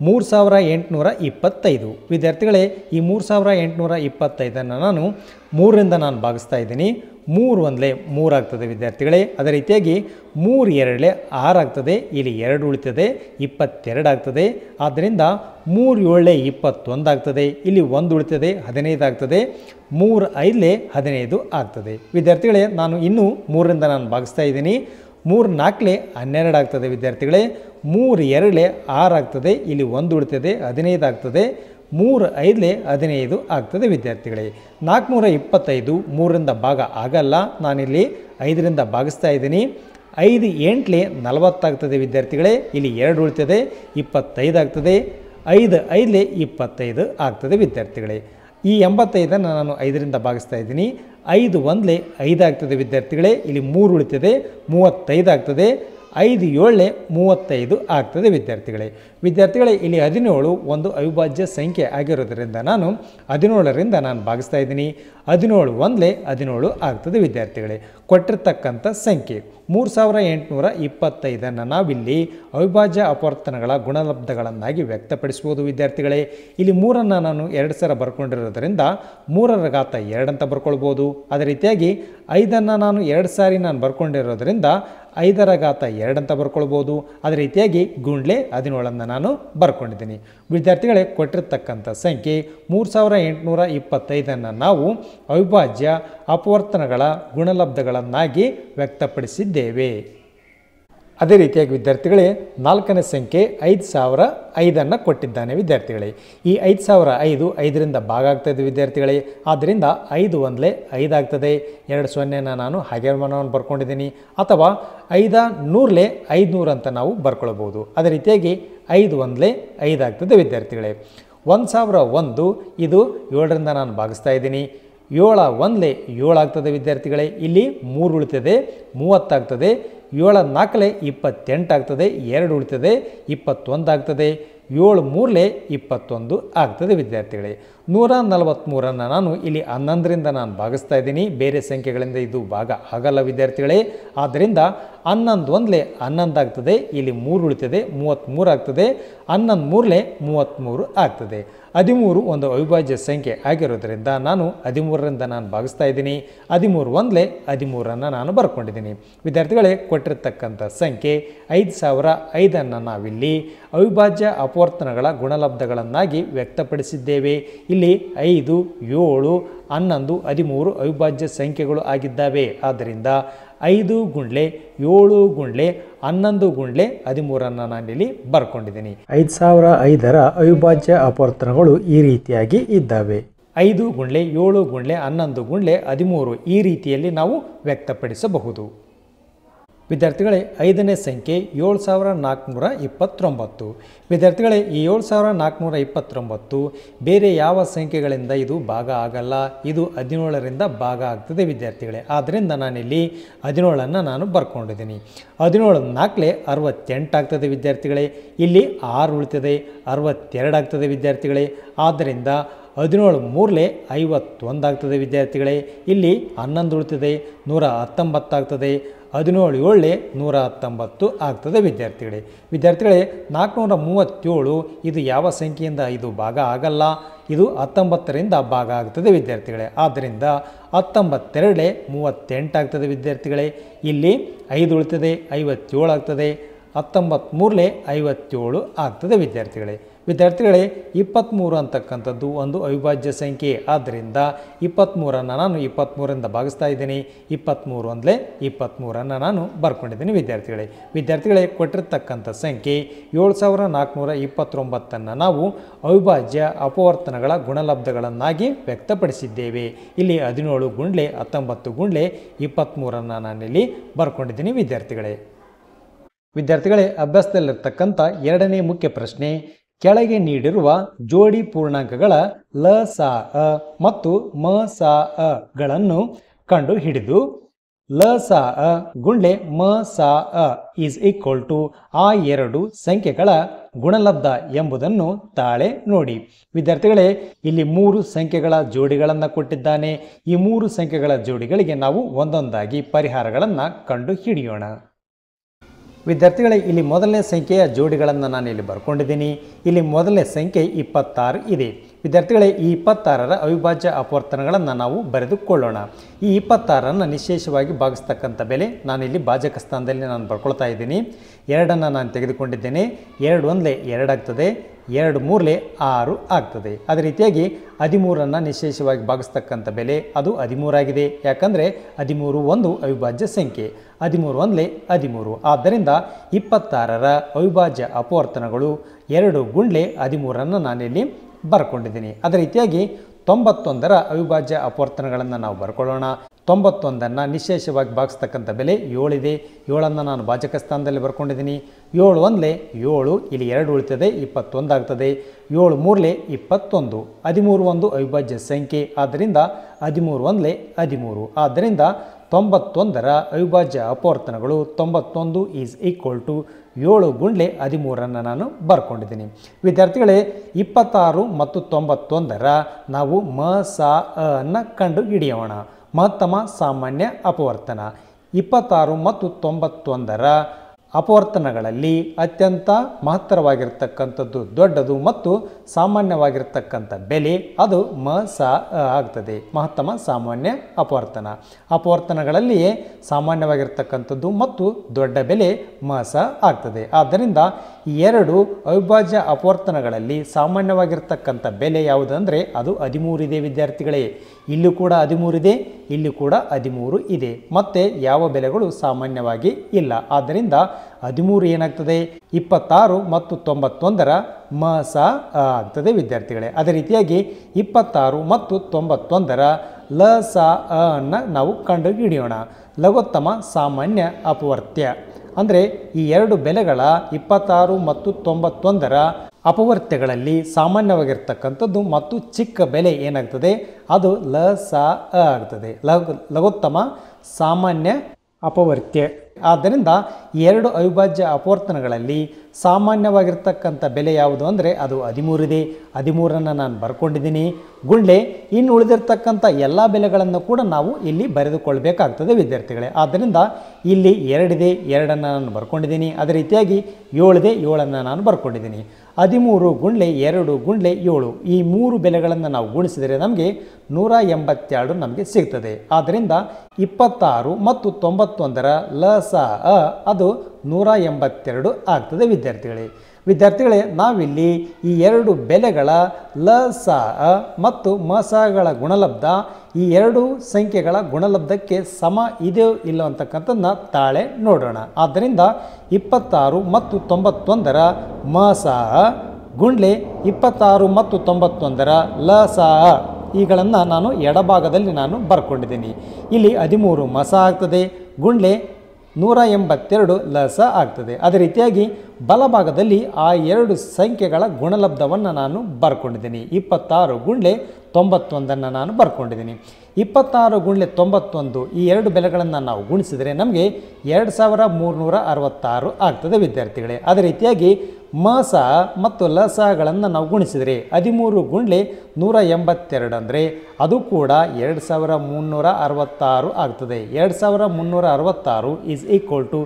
3825 ವಿದ್ಯಾರ್ಥಿಗಳೇ. ಈ 3825 ನಾನು 3ರಿಂದ ನಾನು ಭಾಗಿಸ್ತಾ ಇದ್ದೀನಿ. 3 1 3 ಆಗ್ತದೆ ವಿದ್ಯಾರ್ಥಿಗಳೇ. ಅದೇ ರೀತಿಯಾಗಿ 3 2 6 ಆಗ್ತದೆ, ಇಲ್ಲಿ 2 ಉಳಿತದೆ, 22 ಆಗ್ತದೆ. ಆದ್ದರಿಂದ 3 7 21 ಆಗ್ತದೆ, ಇಲ್ಲಿ 1 ಉಳಿತದೆ, 15 ಆಗ್ತದೆ. 3 5 15 ಆಗ್ತದೆ ವಿದ್ಯಾರ್ಥಿಗಳೇ. ನಾನು ಇನ್ನೂ 3ರಿಂದ ನಾನು ಭಾಗಿಸ್ತಾ ಇದ್ದೀನಿ. 3 4 12 ಆಗ್ತದೆ ವಿದ್ಯಾರ್ಥಿಗಳೇ. 3 2 6 ಆಗ್ತದೆ, ಇಲ್ಲಿ 1 ಉಳಿತದೆ, 15 ಆಗ್ತದೆ. 3 5 15 ಆಗ್ತದೆ ವಿದ್ಯಾರ್ಥಿಗಳೇ. 425 3ರಿಂದ ಭಾಗ ಆಗಲ್ಲ, ನಾನಿಲ್ಲಿ 5ರಿಂದ ಭಾಗಿಸ್ತಾ ಇದ್ದೀನಿ. 5 8 40 ಆಗ್ತದೆ ವಿದ್ಯಾರ್ಥಿಗಳೇ. ಇಲ್ಲಿ 2 ಉಳಿತದೆ, 25 ಆಗ್ತದೆ. 5 5 25 ಆಗ್ತದೆ ವಿದ್ಯಾರ್ಥಿಗಳೇ. ಈ 85 ನಾನು 5ರಿಂದ ಭಾಗಿಸ್ತಾ ಇದ್ದೀನಿ. 5 1 5 ಆಗ್ತದೆ ವಿದ್ಯಾರ್ಥಿಗಳೇ. ಇಲ್ಲಿ 3 ಉಳಿತದೆ, 35 ಆಗ್ತದೆ. 5 7 35 ಆಗ್ತದೆ ವಿದ್ಯಾರ್ಥಿಗಳೇ. ಇಲ್ಲಿ 17 ಒಂದು ಅವಿಭಾಜ್ಯ ಸಂಖ್ಯೆ ಆಗಿರೋದರಿಂದ ನಾನು 17ರಿಂದ ನಾನು ಭಾಗಿಸ್ತಾ ಇದ್ದೀನಿ. 17 1 17 ಆಗ್ತದೆ ವಿದ್ಯಾರ್ಥಿಗಳೇ. ಕೊಟ್ಟಿರ್ತಕ್ಕಂಥ ಸಂಖ್ಯೆ 3825 ನಾವಿಲ್ಲಿ ಅವಿಭಾಜ್ಯ ಅಪವರ್ತನಗಳ ಗುಣಲಬ್ಧಗಳನ್ನಾಗಿ ವ್ಯಕ್ತಪಡಿಸ್ಬೋದು ವಿದ್ಯಾರ್ಥಿಗಳೇ. ಇಲ್ಲಿ 3 ನಾನು 2 ಸಲ ಬರ್ಕೊಂಡಿರೋದ್ರಿಂದ 3ರ ಘಾತ 2 ಅಂತ ಬರ್ಕೊಳ್ಬೋದು. ಅದೇ ರೀತಿಯಾಗಿ 5 ನಾನು 2 ಸಾರಿ ನಾನು ಬರ್ಕೊಂಡಿರೋದ್ರಿಂದ 5ರ ಘಾತ 2 ಅಂತ ಬರ್ಕೊಳ್ಬೋದು. ಅದೇ ರೀತಿಯಾಗಿ ಗುಂಡ್ಲೆ 17 ನಾನು ಬರ್ಕೊಂಡಿದ್ದೀನಿ ವಿದ್ಯಾರ್ಥಿಗಳೇ. ಕೊಟ್ಟಿರ್ತಕ್ಕಂಥ ಸಂಖ್ಯೆ 3825 ನಾವು ಅವಿಭಾಜ್ಯ ಅಪವರ್ತನಗಳ ಗುಣಲಬ್ಧಗಳನ್ನಾಗಿ ವ್ಯಕ್ತಪಡಿಸಿದ್ದೇವೆ. ಅದೇ ರೀತಿಯಾಗಿ ವಿದ್ಯಾರ್ಥಿಗಳೇ, 4ನೇ ಸಂಖ್ಯೆ 5005 ಕೊಟ್ಟಿದ್ದಾನೆ ವಿದ್ಯಾರ್ಥಿಗಳೇ. ಈ 5005 5ರಿಂದ ಭಾಗ ಆಗ್ತಾಯಿದೆ ವಿದ್ಯಾರ್ಥಿಗಳೇ. ಆದ್ದರಿಂದ 5 1 5 ಆಗ್ತದೆ. 2 0 ನಾನು ಹಾಗೆ ಬರ್ಕೊಂಡಿದ್ದೀನಿ. ಅಥವಾ 5 100 500 ಅಂತ ನಾವು ಬರ್ಕೊಳ್ಬೋದು. ಅದೇ ರೀತಿಯಾಗಿ 5 1 5 ಆಗ್ತದೆ ವಿದ್ಯಾರ್ಥಿಗಳೇ. 1001 ಇದು 7ರಿಂದ ನಾನು ಭಾಗಿಸ್ತಾ ಇದ್ದೀನಿ. 7 1 7 ಆಗ್ತದೆ ವಿದ್ಯಾರ್ಥಿಗಳೇ. ಇಲ್ಲಿ 3 ಉಳಿತದೆ, 30 ಆಗ್ತದೆ. 7 4 28 ಆಗ್ತದೆ, 2 ಉಳಿತದೆ, 21 ಆಗ್ತದೆ. 7 3 21 ಆಗ್ತದೆ ವಿದ್ಯಾರ್ಥಿಗಳೇ. 143 ನಾನು ಇಲ್ಲಿ 11ರಿಂದ ನಾನು ಭಾಗಿಸ್ತಾ ಇದ್ದೀನಿ. ಬೇರೆ ಸಂಖ್ಯೆಗಳಿಂದ ಇದು ಭಾಗ ಆಗಲ್ಲ ವಿದ್ಯಾರ್ಥಿಗಳೇ. ಆದ್ದರಿಂದ 11 ಒಂದಲೇ 11 ಆಗ್ತದೆ. ಇಲ್ಲಿ 3 ಉಳಿತದೆ, 33 ಆಗ್ತದೆ. 11 ಮೂರಲೇ 33 ಆಗ್ತದೆ. 13 ಒಂದು ಅವಿಭಾಜ್ಯ ಸಂಖ್ಯೆ ಆಗಿರೋದ್ರಿಂದ ನಾನು 13ರಿಂದ ನಾನು ಭಾಗಿಸ್ತಾ ಇದ್ದೀನಿ. 13 ಒಂದಲೇ 13ಅನ್ನು ನಾನು ಬರ್ಕೊಂಡಿದ್ದೀನಿ. ವಿದ್ಯಾರ್ಥಿಗಳೇ, ಕೊಟ್ಟಿರ್ತಕ್ಕಂಥ ಸಂಖ್ಯೆ 5005 ನಾವಿಲ್ಲಿ ಅವಿಭಾಜ್ಯ ಅಪವರ್ತನಗಳ ಗುಣಲಬ್ಧಗಳನ್ನಾಗಿ ವ್ಯಕ್ತಪಡಿಸಿದ್ದೇವೆ. ಇಲ್ಲಿ 5, 7, 11, 13 ಅವಿಭಾಜ್ಯ ಸಂಖ್ಯೆಗಳು ಆಗಿದ್ದಾವೆ. ಆದ್ದರಿಂದ 5 ಗುಂಡ್ಲೆ 7 ಗುಂಡ್ಲೆ 11 ಗುಂಡ್ಲೆ 13 ನಾನಿಲ್ಲಿ ಬರ್ಕೊಂಡಿದ್ದೀನಿ. 5005ರ ಅವಿಭಾಜ್ಯ ಅಪವರ್ತನಗಳು ಈ ರೀತಿಯಾಗಿ ಇದ್ದಾವೆ. 5 ಗುಂಡ್ಲೆ 7 ಗುಂಡ್ಲೆ 11 ಗುಂಡ್ಲೆ 13 ಈ ರೀತಿಯಲ್ಲಿ ನಾವು ವ್ಯಕ್ತಪಡಿಸಬಹುದು. ವಿದ್ಯಾರ್ಥಿಗಳೇ, 5ನೇ ಸಂಖ್ಯೆ 7429. ವಿದ್ಯಾರ್ಥಿಗಳೇ, ಈ 7429 ಬೇರೆ ಯಾವ ಸಂಖ್ಯೆಗಳಿಂದ ಇದು ಭಾಗ ಆಗಲ್ಲ. ಇದು 17ರಿಂದ ಭಾಗ ಆಗ್ತದೆ ವಿದ್ಯಾರ್ಥಿಗಳೇ. ಆದ್ದರಿಂದ ನಾನಿಲ್ಲಿ 17ಅನ್ನು ನಾನು ಬರ್ಕೊಂಡಿದ್ದೀನಿ. 17 4 68 ಆಗ್ತದೆ ವಿದ್ಯಾರ್ಥಿಗಳೇ. ಇಲ್ಲಿ 6 ಉಳಿತದೆ, 62 ಆಗ್ತದೆ ವಿದ್ಯಾರ್ಥಿಗಳೇ. ಆದ್ದರಿಂದ 17 ಮೂರಲೇ 51 ಆಗ್ತದೆ ವಿದ್ಯಾರ್ಥಿಗಳೇ. ಇಲ್ಲಿ 11 ಉಳಿತದೆ, 119 ಆಗ್ತದೆ. 17 7 119 ಆಗ್ತದೆ ವಿದ್ಯಾರ್ಥಿಗಳೇ. ವಿದ್ಯಾರ್ಥಿಗಳೇ, 437 ಇದು ಯಾವ ಸಂಖ್ಯೆಯಿಂದ ಇದು ಭಾಗ ಆಗಲ್ಲ. ಇದು 19ರಿಂದ ಭಾಗ ಆಗ್ತದೆ ವಿದ್ಯಾರ್ಥಿಗಳೇ. ಆದ್ದರಿಂದ 19 38 ಆಗ್ತದೆ ವಿದ್ಯಾರ್ಥಿಗಳೇ. ಇಲ್ಲಿ 5 ಉಳಿತದೆ, 57 ಆಗ್ತದೆ. 19 ಮೂರಲೇ 57 ಆಗ್ತದೆ ವಿದ್ಯಾರ್ಥಿಗಳೇ. ವಿದ್ಯಾರ್ಥಿಗಳೇ, 23 ಅಂತಕ್ಕಂಥದ್ದು ಒಂದು ಅವಿಭಾಜ್ಯ ಸಂಖ್ಯೆ. ಆದ್ದರಿಂದ 23ಅನ್ನು ನಾನು 23ರಿಂದ ಭಾಗಿಸ್ತಾ ಇದ್ದೀನಿ. 23 ಒಂದಲೇ 23ಅನ್ನು ನಾನು ಬರ್ಕೊಂಡಿದ್ದೀನಿ ವಿದ್ಯಾರ್ಥಿಗಳೇ. ವಿದ್ಯಾರ್ಥಿಗಳೇ, ಕೊಟ್ಟಿರ್ತಕ್ಕಂಥ ಸಂಖ್ಯೆ 7429 ನಾವು ಅವಿಭಾಜ್ಯ ಅಪವರ್ತನಗಳ ಗುಣಲಬ್ಧಗಳನ್ನಾಗಿ ವ್ಯಕ್ತಪಡಿಸಿದ್ದೇವೆ. ಇಲ್ಲಿ 17 ಗುಂಡ್ಲೆ 19 ಗುಂಡ್ಲೆ 23ಅನ್ನು ನಾನಿಲ್ಲಿ ಬರ್ಕೊಂಡಿದ್ದೀನಿ ವಿದ್ಯಾರ್ಥಿಗಳೇ. ವಿದ್ಯಾರ್ಥಿಗಳೇ, ಅಭ್ಯಾಸದಲ್ಲಿರ್ತಕ್ಕಂಥ 2ನೇ ಮುಖ್ಯ ಪ್ರಶ್ನೆ, ಕೆಳಗೆ ನೀಡಿರುವ ಜೋಡಿ ಪೂರ್ಣಾಂಕಗಳ ಲ ಸ ಅ ಮತ್ತು ಮ ಸ ಅ ಗಳನ್ನು ಕಂಡು ಹಿಡಿದು ಲ ಸ ಅ ಗುಂಡ್ಲೆ ಮ ಸ ಅ ಈಸ್ ಈಕ್ವಲ್ ಟು ಆ ಎರಡು ಸಂಖ್ಯೆಗಳ ಗುಣಲಬ್ಧ ಎಂಬುದನ್ನು ತಾಳೆ ನೋಡಿ. ವಿದ್ಯಾರ್ಥಿಗಳೇ, ಇಲ್ಲಿ 3 ಸಂಖ್ಯೆಗಳ ಜೋಡಿಗಳನ್ನು ಕೊಟ್ಟಿದ್ದಾನೆ. ಈ 3 ಸಂಖ್ಯೆಗಳ ಜೋಡಿಗಳಿಗೆ ನಾವು ಒಂದೊಂದಾಗಿ ಪರಿಹಾರಗಳನ್ನು ಕಂಡು ಹಿಡಿಯೋಣ. ವಿದ್ಯಾರ್ಥಿಗಳೇ, ಇಲ್ಲಿ ಮೊದಲನೇ ಸಂಖ್ಯೆಯ ಜೋಡಿಗಳನ್ನು ನಾನು ಇಲ್ಲಿ ಬರ್ಕೊಂಡಿದ್ದೀನಿ. ಇಲ್ಲಿ ಮೊದಲನೇ ಸಂಖ್ಯೆ 26 ಇದೆ. ವಿದ್ಯಾರ್ಥಿಗಳೇ, ಈ 26ರ ಅವಿಭಾಜ್ಯ ಅಪವರ್ತನಗಳನ್ನು ನಾವು ಬರೆದುಕೊಳ್ಳೋಣ. ಈ 26ಅನ್ನು ನಿಶೇಷವಾಗಿ ಭಾಗಿಸ್ತಕ್ಕಂಥ ಬೆಲೆ ನಾನಿಲ್ಲಿ ಭಾಜಕ ಸ್ಥಾನದಲ್ಲಿ ನಾನು ಬರ್ಕೊಳ್ತಾ ಇದ್ದೀನಿ. 2ಅನ್ನು ನಾನು ತೆಗೆದುಕೊಂಡಿದ್ದೇನೆ. 2 ಒಂದಲೇ 2 ಆಗ್ತದೆ. 2 ಮೂರಲೇ 6 ಆಗ್ತದೆ. ಅದೇ ರೀತಿಯಾಗಿ 13ಅನ್ನು ನಿಶೇಷವಾಗಿ ಭಾಗಿಸ್ತಕ್ಕಂಥ ಬೆಲೆ ಅದು 13 ಆಗಿದೆ. ಯಾಕಂದರೆ 13 ಒಂದು ಅವಿಭಾಜ್ಯ ಸಂಖ್ಯೆ. 13 ಒಂದಲೇ 13. ಆದ್ದರಿಂದ 26ರ ಅವಿಭಾಜ್ಯ ಅಪವರ್ತನಗಳು 2 ಗುಂಡ್ಲೆ 13ಅನ್ನು ನಾನಿಲ್ಲಿ ಬರ್ಕೊಂಡಿದ್ದೀನಿ. ಅದೇ ರೀತಿಯಾಗಿ 91ರ ಅವಿಭಾಜ್ಯ ಅಪವರ್ತನಗಳನ್ನು ನಾವು ಬರ್ಕೊಳ್ಳೋಣ. 91ಅನ್ನು ನಿಶೇಷವಾಗಿ ಭಾಗಿಸ್ತಕ್ಕಂಥ ಬೆಲೆ 7 ಇದೆ. 7ಅನ್ನು ನಾನು ಭಾಜಕ ಸ್ಥಾನದಲ್ಲಿ ಬರ್ಕೊಂಡಿದ್ದೀನಿ. 7 ಒಂದಲೇ 7, ಇಲ್ಲಿ 2 ಉಳಿತದೆ, 21 ಆಗ್ತದೆ. 7 ಮೂರಲೇ 21. 13 ಒಂದು ಅವಿಭಾಜ್ಯ ಸಂಖ್ಯೆ. ಆದ್ದರಿಂದ 13 ಒಂದಲೇ 13. ಆದ್ದರಿಂದ 91ರ ಅವಿಭಾಜ್ಯ ಅಪವರ್ತನಗಳು 91 ಈಸ್ ಈಕ್ವಲ್ ಟು 7 ಗುಂಡ್ಲೆ 13ಅನ್ನು ನಾನು ಬರ್ಕೊಂಡಿದ್ದೀನಿ. ವಿದ್ಯಾರ್ಥಿಗಳೇ, 26 ಮತ್ತು 91ರ ನಾವು ಮ ಸ ಅ ಅನ್ನು ಕಂಡು ಹಿಡಿಯೋಣ. ಮಹತ್ತಮ ಸಾಮಾನ್ಯ ಅಪವರ್ತನ 26 ಮತ್ತು 91ರ ಅಪವರ್ತನಗಳಲ್ಲಿ ಅತ್ಯಂತ ಮಹತ್ತರವಾಗಿರ್ತಕ್ಕಂಥದ್ದು ದೊಡ್ಡದು ಮತ್ತು ಸಾಮಾನ್ಯವಾಗಿರ್ತಕ್ಕಂಥ ಬೆಲೆ ಅದು ಮ ಸ ಅ ಆಗ್ತದೆ. ಮಹತ್ತಮ ಸಾಮಾನ್ಯ ಅಪವರ್ತನ ಅಪವರ್ತನಗಳಲ್ಲಿಯೇ ಸಾಮಾನ್ಯವಾಗಿರ್ತಕ್ಕಂಥದ್ದು ಮತ್ತು ದೊಡ್ಡ ಬೆಲೆ ಮ ಸ ಆಗ್ತದೆ. ಆದ್ದರಿಂದ ಈ 2 ಅವಿಭಾಜ್ಯ ಅಪವರ್ತನಗಳಲ್ಲಿ ಸಾಮಾನ್ಯವಾಗಿರ್ತಕ್ಕಂಥ ಬೆಲೆ ಯಾವುದಂದರೆ ಅದು 13 ಇದೆ ವಿದ್ಯಾರ್ಥಿಗಳೇ. ಇಲ್ಲೂ ಕೂಡ 13 ಇದೆ, ಇಲ್ಲಿ ಕೂಡ 13 ಇದೆ. ಮತ್ತೆ ಯಾವ ಬೆಲೆಗಳು ಸಾಮಾನ್ಯವಾಗಿ ಇಲ್ಲ. ಆದ್ದರಿಂದ 13 ಏನಾಗ್ತದೆ 26 ಮತ್ತು 91ರ ಮ ಸ ಅ ಆಗ್ತದೆ ವಿದ್ಯಾರ್ಥಿಗಳೇ. ಅದೇ ರೀತಿಯಾಗಿ 26 ಮತ್ತು 91ರ ಲ ಸ ಅ ಅನ್ನು ನಾವು ಕಂಡು ಹಿಡಿಯೋಣ. ಲಘುತ್ತಮ ಸಾಮಾನ್ಯ ಅಪವರ್ತ್ಯ ಅಂದರೆ ಈ 2 ಬೆಲೆಗಳ 26 ಮತ್ತು 91ರ ಅಪವರ್ತ್ಯಗಳಲ್ಲಿ ಸಾಮಾನ್ಯವಾಗಿರ್ತಕ್ಕಂಥದ್ದು ಮತ್ತು ಚಿಕ್ಕ ಬೆಲೆ ಏನಾಗ್ತದೆ ಅದು ಲ ಸ ಅ ಆಗ್ತದೆ. ಲಘುತ್ತಮ ಸಾಮಾನ್ಯ ಅಪವರ್ತ್ಯ. ಆದ್ದರಿಂದ 2 ಅವಿಭಾಜ್ಯ ಅಪವರ್ತನಗಳಲ್ಲಿ ಸಾಮಾನ್ಯವಾಗಿರ್ತಕ್ಕಂಥ ಬೆಲೆ ಯಾವುದು ಅಂದರೆ ಅದು 13 ಇದೆ. 13ಅನ್ನು ನಾನು ಬರ್ಕೊಂಡಿದ್ದೀನಿ. ಗುಂಡ್ಲೆ ಇನ್ನು ಉಳಿದಿರ್ತಕ್ಕಂಥ ಎಲ್ಲ ಬೆಲೆಗಳನ್ನು ಕೂಡ ನಾವು ಇಲ್ಲಿ ಬರೆದುಕೊಳ್ಬೇಕಾಗ್ತದೆ ವಿದ್ಯಾರ್ಥಿಗಳೇ. ಆದ್ದರಿಂದ ಇಲ್ಲಿ 2 ಇದೆ, 2ಅನ್ನು ನಾನು ಬರ್ಕೊಂಡಿದ್ದೀನಿ. ಅದೇ ರೀತಿಯಾಗಿ 7 ಇದೆ, 7ಅನ್ನು ನಾನು ಬರ್ಕೊಂಡಿದ್ದೀನಿ. 13 ಗುಂಡ್ಲೆ 2 ಗುಂಡ್ಲೆ 7 ಈ 3 ಬೆಲೆಗಳನ್ನು ನಾವು ಗುಣಿಸಿದರೆ ನಮಗೆ 182 ನಮಗೆ ಸಿಗ್ತದೆ. ಆದ್ದರಿಂದ 26 ಮತ್ತು 91ರ ಲಸ ಅದು 182 ಆಗ್ತದೆ ವಿದ್ಯಾರ್ಥಿಗಳೇ. ನಾವಿಲ್ಲಿ ಈ 2 ಬೆಲೆಗಳ ಲಸ ಮತ್ತು ಮಸಗಳ ಗುಣಲಬ್ಧ ಈ 2 ಸಂಖ್ಯೆಗಳ ಗುಣಲಬ್ಧಕ್ಕೆ ಸಮ ಇದೆಯೋ ಇಲ್ಲೋ ಅಂತಕ್ಕಂಥದ್ದನ್ನ ತಾಳೆ ನೋಡೋಣ. ಆದ್ದರಿಂದ 26 ಮತ್ತು 91ರ ಮಸ ಗುಂಡ್ಲೆ 26 ಮತ್ತು 91ರ ಲಸ ಇಗಳನ್ನು ನಾನು ಎಡಭಾಗದಲ್ಲಿ ನಾನು ಬರ್ಕೊಂಡಿದ್ದೀನಿ. ಇಲ್ಲಿ 13 ಮಸ ಆಗ್ತದೆ, ಗುಂಡ್ಲೆ 182 ಲಸ ಆಗ್ತದೆ. ಅದೇ ರೀತಿಯಾಗಿ ಬಲಭಾಗದಲ್ಲಿ ಆ 2 ಸಂಖ್ಯೆಗಳ ಗುಣಲಬ್ಧವನ್ನು ನಾನು ಬರ್ಕೊಂಡಿದ್ದೀನಿ. 26 ಗುಂಡ್ಲೆ 91ಅನ್ನು ನಾನು ಬರ್ಕೊಂಡಿದ್ದೀನಿ. 26 ಗುಂಡ್ಲೆ 91 ಈ 2 ಬೆಲೆಗಳನ್ನು ನಾವು ಗುಣಿಸಿದರೆ ನಮಗೆ 2366 ಆಗ್ತದೆ ವಿದ್ಯಾರ್ಥಿಗಳೇ. ಅದೇ ರೀತಿಯಾಗಿ ಮಸ ಮತ್ತು ಲಸಗಳನ್ನು ನಾವು ಗುಣಿಸಿದರೆ 13 ಗುಂಡ್ಲೆ 182 ಅಂದರೆ ಅದು ಕೂಡ 2366 ಆಗ್ತದೆ. 2366 ಈಸ್ ಈಕ್ವಲ್ ಟು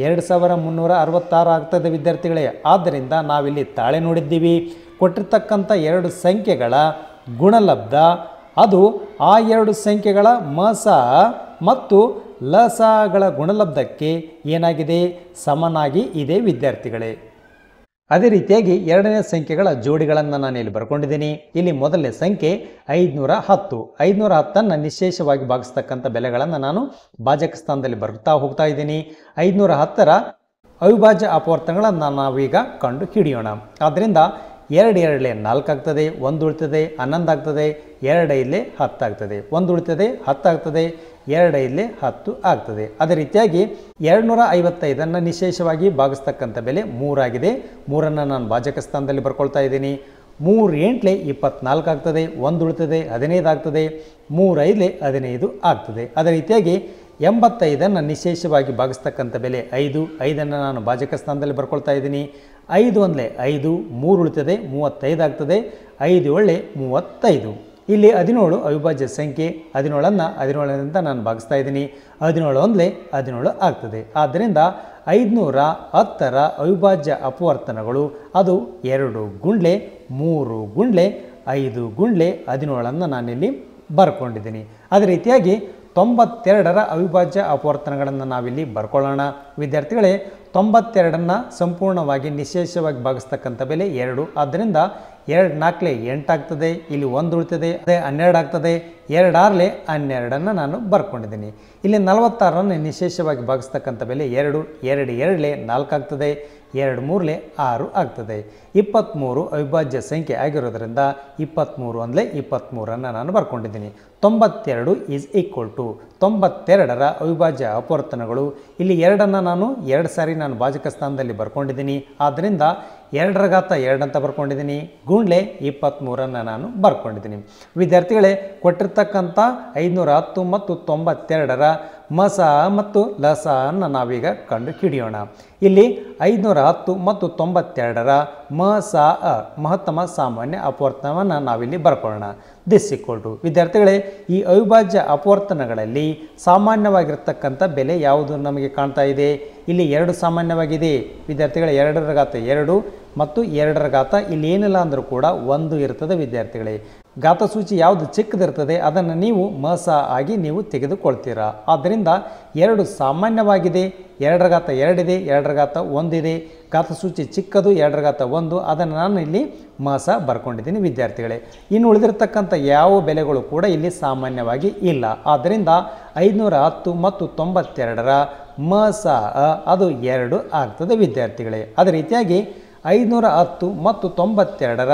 2366 ಆಗ್ತದೆ ವಿದ್ಯಾರ್ಥಿಗಳೇ. ಆದ್ದರಿಂದ ನಾವಿಲ್ಲಿ ತಾಳೆ ನೋಡಿದ್ದೀವಿ. ಕೊಟ್ಟಿರ್ತಕ್ಕಂಥ 2 ಸಂಖ್ಯೆಗಳ ಗುಣಲಬ್ಧ ಅದು ಆ 2 ಸಂಖ್ಯೆಗಳ ಮಸ ಮತ್ತು ಲಸಗಳ ಗುಣಲಬ್ಧಕ್ಕೆ ಏನಾಗಿದೆ, ಸಮನಾಗಿ ಇದೆ ವಿದ್ಯಾರ್ಥಿಗಳೇ. ಅದೇ ರೀತಿಯಾಗಿ 2ನೇ ಸಂಖ್ಯೆಗಳ ಜೋಡಿಗಳನ್ನು ನಾನು ಇಲ್ಲಿ ಬರ್ಕೊಂಡಿದ್ದೀನಿ. ಇಲ್ಲಿ ಮೊದಲನೇ ಸಂಖ್ಯೆ 510. 510ಅನ್ನು ನಿಶೇಷವಾಗಿ ಭಾಗಿಸ್ತಕ್ಕಂಥ ಬೆಲೆಗಳನ್ನು ನಾನು ಭಾಜಕ ಸ್ಥಾನದಲ್ಲಿ ಬರ್ತಾ ಹೋಗ್ತಾ ಇದ್ದೀನಿ. 510ರ ಅವಿಭಾಜ್ಯ ಅಪವರ್ತನಗಳನ್ನು ನಾವೀಗ ಕಂಡು ಹಿಡಿಯೋಣ. ಆದ್ದರಿಂದ 2 2 4 ಆಗ್ತದೆ, 1 ಉಳಿತದೆ 11 ಆಗ್ತದೆ, 2 5 10 ಆಗ್ತದೆ, 1 ಉಳಿತದೆ 10 ಆಗ್ತದೆ, 2 5 10 ಆಗ್ತದೆ. ಅದೇ ರೀತಿಯಾಗಿ 255ಅನ್ನು ನಿಶೇಷವಾಗಿ ಭಾಗಿಸ್ತಕ್ಕಂಥ ಬೆಲೆ 3 ಆಗಿದೆ. 3ಅನ್ನು ನಾನು ಭಾಜಕ ಸ್ಥಾನದಲ್ಲಿ ಬರ್ಕೊಳ್ತಾ ಇದ್ದೀನಿ. 3 8 24 ಆಗ್ತದೆ, 1 ಉಳಿತದೆ 15 ಆಗ್ತದೆ, 3 5 15 ಆಗ್ತದೆ. ಅದೇ ರೀತಿಯಾಗಿ 85ಅನ್ನು ನಿಶೇಷವಾಗಿ ಭಾಗಿಸ್ತಕ್ಕಂಥ ಬೆಲೆ 5. 5ಅನ್ನು ನಾನು ಭಾಜಕ ಸ್ಥಾನದಲ್ಲಿ ಬರ್ಕೊಳ್ತಾ ಇದ್ದೀನಿ. 5 1 5, 3 ಉಳಿತದೆ 35 ಆಗ್ತದೆ, 5 7 35. ಇಲ್ಲಿ 17 ಅವಿಭಾಜ್ಯ ಸಂಖ್ಯೆ. 17ಅನ್ನು 17ರಿಂದ ನಾನು ಭಾಗಿಸ್ತಾ ಇದ್ದೀನಿ. 17 1 17 ಆಗ್ತದೆ. ಆದ್ದರಿಂದ 510ರ ಅವಿಭಾಜ್ಯ ಅಪವರ್ತನಗಳು ಅದು 2 ಗುಂಡ್ಲೆ 3 ಗುಂಡ್ಲೆ 5 ಗುಂಡ್ಲೆ 17ಅನ್ನು ನಾನಿಲ್ಲಿ ಬರ್ಕೊಂಡಿದ್ದೀನಿ. ಅದೇ ರೀತಿಯಾಗಿ 92ರ ಅವಿಭಾಜ್ಯ ಅಪವರ್ತನಗಳನ್ನು ನಾವಿಲ್ಲಿ ಬರ್ಕೊಳ್ಳೋಣ ವಿದ್ಯಾರ್ಥಿಗಳೇ. 92ಅನ್ನು ಸಂಪೂರ್ಣವಾಗಿ ನಿಶೇಷವಾಗಿ ಭಾಗಿಸ್ತಕ್ಕಂಥ ಬೆಲೆ 2. ಆದ್ದರಿಂದ 2 4 8 ಆಗ್ತದೆ, ಇಲ್ಲಿ 1 ಉಳಿತದೆ, ಅದೇ 12 ಆಗ್ತದೆ, 2 6 12ಅನ್ನು ನಾನು ಬರ್ಕೊಂಡಿದ್ದೀನಿ. ಇಲ್ಲಿ 46ಅನ್ನು ನಿಶೇಷವಾಗಿ ಭಾಗಿಸ್ತಕ್ಕಂಥ ಬೆಲೆ 2. 2 2 4 ಆಗ್ತದೆ, 2 3 6 ಆಗ್ತದೆ. 23 ಅವಿಭಾಜ್ಯ ಸಂಖ್ಯೆ ಆಗಿರೋದ್ರಿಂದ 23 1 23ಅನ್ನು ನಾನು ಬರ್ಕೊಂಡಿದ್ದೀನಿ. 92 ಈಸ್ ಈಕ್ವಲ್ ಟು 92ರ ಅವಿಭಾಜ್ಯ ಅಪವರ್ತನಗಳು. ಇಲ್ಲಿ 2ಅನ್ನು ನಾನು 2 ಸಾರಿ ನಾನು ಭಾಜಕ ಸ್ಥಾನದಲ್ಲಿ ಬರ್ಕೊಂಡಿದ್ದೀನಿ. ಆದ್ದರಿಂದ 2 ರ ಘಾತ 2 ಅಂತ ಬರ್ಕೊಂಡಿದ್ದೀನಿ. ಗುಂಡ್ಲೆ 23ಅನ್ನು ನಾನು ಬರ್ಕೊಂಡಿದ್ದೀನಿ. ವಿದ್ಯಾರ್ಥಿಗಳೇ, ಕೊಟ್ಟಿರ್ತಕ್ಕಂಥ 510 ಮತ್ತು 92ರ ಮಸ ಮತ್ತು ಲಸ ಅನ್ನು ನಾವೀಗ ಕಂಡು ಹಿಡಿಯೋಣ. ಇಲ್ಲಿ 510 ಮತ್ತು 92ರ ಮಸ ಮಹತ್ತಮ ಸಾಮಾನ್ಯ ಅಪವರ್ತನವನ್ನು ನಾವಿಲ್ಲಿ ಬರ್ಕೊಳ್ಳೋಣ. ದಿಸ್ ಈಕ್ವಲ್ ಟು ವಿದ್ಯಾರ್ಥಿಗಳೇ, ಈ ಅವಿಭಾಜ್ಯ ಅಪವರ್ತನಗಳಲ್ಲಿ ಸಾಮಾನ್ಯವಾಗಿರ್ತಕ್ಕಂಥ ಬೆಲೆ ಯಾವುದು ನಮಗೆ ಕಾಣ್ತಾ ಇದೆ? ಇಲ್ಲಿ 2 ಸಾಮಾನ್ಯವಾಗಿದೆ ವಿದ್ಯಾರ್ಥಿಗಳೇ. 2 ರ ಘಾತ 2 ಮತ್ತು 2 ರ ಘಾತ ಇಲ್ಲಿ ಏನಿಲ್ಲ ಅಂದರೂ ಕೂಡ 1 ಇರ್ತದೆ ವಿದ್ಯಾರ್ಥಿಗಳೇ. ಘಾತಸೂಚಿ ಯಾವುದು ಚಿಕ್ಕದಿರ್ತದೆ ಅದನ್ನು ನೀವು ಮಸ ಆಗಿ ನೀವು ತೆಗೆದುಕೊಳ್ತೀರಾ. ಆದ್ದರಿಂದ 2 ಸಾಮಾನ್ಯವಾಗಿದೆ, 2 ರ ಘಾತ 2 ಇದೆ, 2 ರ ಘಾತ 1 ಇದೆ. ಘಾತಸೂಚಿ ಚಿಕ್ಕದು 2 ರ ಘಾತ 1, ಅದನ್ನು ನಾನು ಇಲ್ಲಿ ಮಸ ಬರ್ಕೊಂಡಿದ್ದೀನಿ ವಿದ್ಯಾರ್ಥಿಗಳೇ. ಇನ್ನು ಉಳಿದಿರ್ತಕ್ಕಂಥ ಯಾವ ಬೆಲೆಗಳು ಕೂಡ ಇಲ್ಲಿ ಸಾಮಾನ್ಯವಾಗಿ ಇಲ್ಲ. ಆದ್ದರಿಂದ 510 ಮತ್ತು 92ರ ಮಸ ಅದು 2 ಆಗ್ತದೆ ವಿದ್ಯಾರ್ಥಿಗಳೇ. ಅದೇ ರೀತಿಯಾಗಿ 510 ಮತ್ತು 92ರ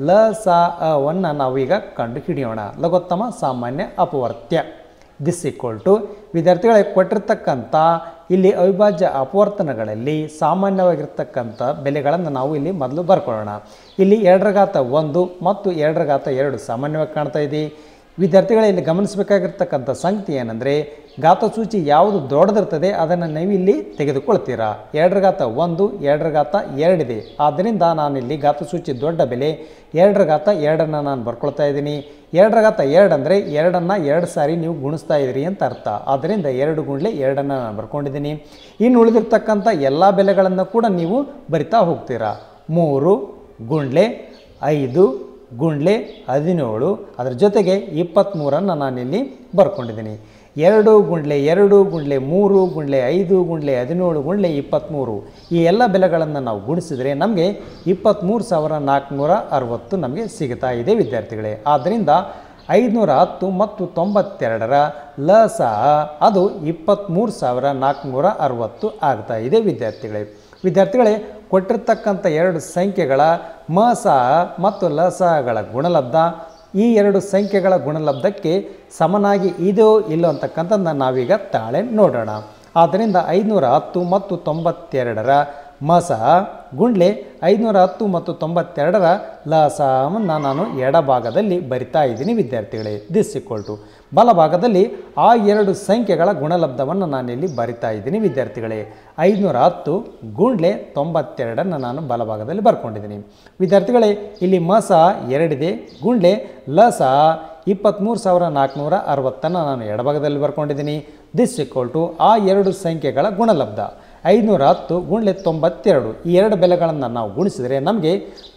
ಲಸವನ್ನು ನಾವೀಗ ಕಂಡು ಹಿಡಿಯೋಣ. ಲಘುತ್ತಮ ಸಾಮಾನ್ಯ ಅಪವರ್ತ್ಯ. ದಿಸ್ ಈಕ್ವಲ್ ಟು ವಿದ್ಯಾರ್ಥಿಗಳೇ, ಕೊಟ್ಟಿರ್ತಕ್ಕಂಥ ಇಲ್ಲಿ ಅವಿಭಾಜ್ಯ ಅಪವರ್ತನಗಳಲ್ಲಿ ಸಾಮಾನ್ಯವಾಗಿರ್ತಕ್ಕಂಥ ಬೆಲೆಗಳನ್ನು ನಾವು ಇಲ್ಲಿ ಮೊದಲು ಬರ್ಕೊಳ್ಳೋಣ. ಇಲ್ಲಿ 2 ರ ಘಾತ 1 ಮತ್ತು 2 ರ ಘಾತ 2 ಸಾಮಾನ್ಯವಾಗಿ ಕಾಣ್ತಾ ಇದೆ. ವಿದ್ಯಾರ್ಥಿಗಳೇ ಇಲ್ಲಿ ಗಮನಿಸಬೇಕಾಗಿರ್ತಕ್ಕಂಥ ಸಂಗತಿ ಏನಂದರೆ ಘಾತಸೂಚಿ ಯಾವುದು ದೊಡ್ಡದಿರ್ತದೆ ಅದನ್ನು ನೀವು ಇಲ್ಲಿ ತೆಗೆದುಕೊಳ್ತೀರಾ. 2 × 1 2 × 2 ಇದೆ. ಆದ್ದರಿಂದ ನಾನಿಲ್ಲಿ ಘಾತಸೂಚಿ ದೊಡ್ಡ ಬೆಲೆ 2 × 2 ನಾನು ಬರ್ಕೊಳ್ತಾ ಇದ್ದೀನಿ. 2 × 2 ಅಂದರೆ 2ನ್ನು 2 ಸಾರಿ ನೀವು ಗುಣಿಸ್ತಾ ಇದ್ದೀರಿ ಅಂತ ಅರ್ಥ. ಆದ್ದರಿಂದ 2 × 2 ನಾನು ಬರ್ಕೊಂಡಿದ್ದೀನಿ. ಇನ್ನು ಉಳಿದಿರ್ತಕ್ಕಂಥ ಎಲ್ಲ ಬೆಲೆಗಳನ್ನು ಕೂಡ ನೀವು ಬರಿತಾ ಹೋಗ್ತೀರಾ. 3 × 5 × 17 ಅದರ ಜೊತೆಗೆ 23 ನಾನಿಲ್ಲಿ ಬರ್ಕೊಂಡಿದ್ದೀನಿ. 2 × 2 × 3 × 5 × 17 × 23 ಈ ಎಲ್ಲ ಬೆಲೆಗಳನ್ನು ನಾವು ಗುಣಿಸಿದರೆ ನಮಗೆ 23,460 ನಮಗೆ ಸಿಗ್ತಾ ಇದೆ ವಿದ್ಯಾರ್ಥಿಗಳೇ. ಆದ್ದರಿಂದ 510 ಮತ್ತು 92ರ ಲಸ ಅದು 23,460 ಆಗ್ತಾ ಇದೆ ವಿದ್ಯಾರ್ಥಿಗಳೇ. ಕೊಟ್ಟಿರ್ತಕ್ಕಂಥ 2 ಸಂಖ್ಯೆಗಳ ಮಸ ಮತ್ತು ಲಸಗಳ ಗುಣಲಬ್ಧ ಈ 2 ಸಂಖ್ಯೆಗಳ ಗುಣಲಬ್ಧಕ್ಕೆ ಸಮನಾಗಿ ಇದೆಯೋ ಇಲ್ಲೋ ಅಂತಕ್ಕಂಥದ್ದನ್ನ ನಾವೀಗ ತಾಳೆ ನೋಡೋಣ. ಆದ್ದರಿಂದ 510 ಮತ್ತು 92ರ ಮಸ ಗುಂಡ್ಲೆ 510 ಮತ್ತು 92ರ ಲಸವನ್ನು ನಾನು ಎಡಭಾಗದಲ್ಲಿ ಬರಿತಾ ಇದ್ದೀನಿ ವಿದ್ಯಾರ್ಥಿಗಳೇ. ದಿಸ್ ಈಕ್ವಲ್ ಟು ಬಲಭಾಗದಲ್ಲಿ ಆ 2 ಸಂಖ್ಯೆಗಳ ಗುಣಲಬ್ಧವನ್ನು ನಾನಿಲ್ಲಿ ಬರಿತಾ ಇದ್ದೀನಿ ವಿದ್ಯಾರ್ಥಿಗಳೇ. 510 ಗುಂಡ್ಲೆ 92 ನಾನು ಬಲಭಾಗದಲ್ಲಿ ಬರ್ಕೊಂಡಿದ್ದೀನಿ ವಿದ್ಯಾರ್ಥಿಗಳೇ. ಇಲ್ಲಿ ಮಸ 2 ಇದೆ, ಗುಂಡ್ಲೆ ಲಸ 23,460 ನಾನು ಎಡಭಾಗದಲ್ಲಿ ಬರ್ಕೊಂಡಿದ್ದೀನಿ. ದಿಸ್ ಈಕ್ವಲ್ ಟು ಆ 2 ಸಂಖ್ಯೆಗಳ ಗುಣಲಬ್ಧ 510 ಗುಂಡ್ಲೆ 92 ಈ 2 ಬೆಲೆಗಳನ್ನು ನಾವು ಗುಣಿಸಿದರೆ ನಮಗೆ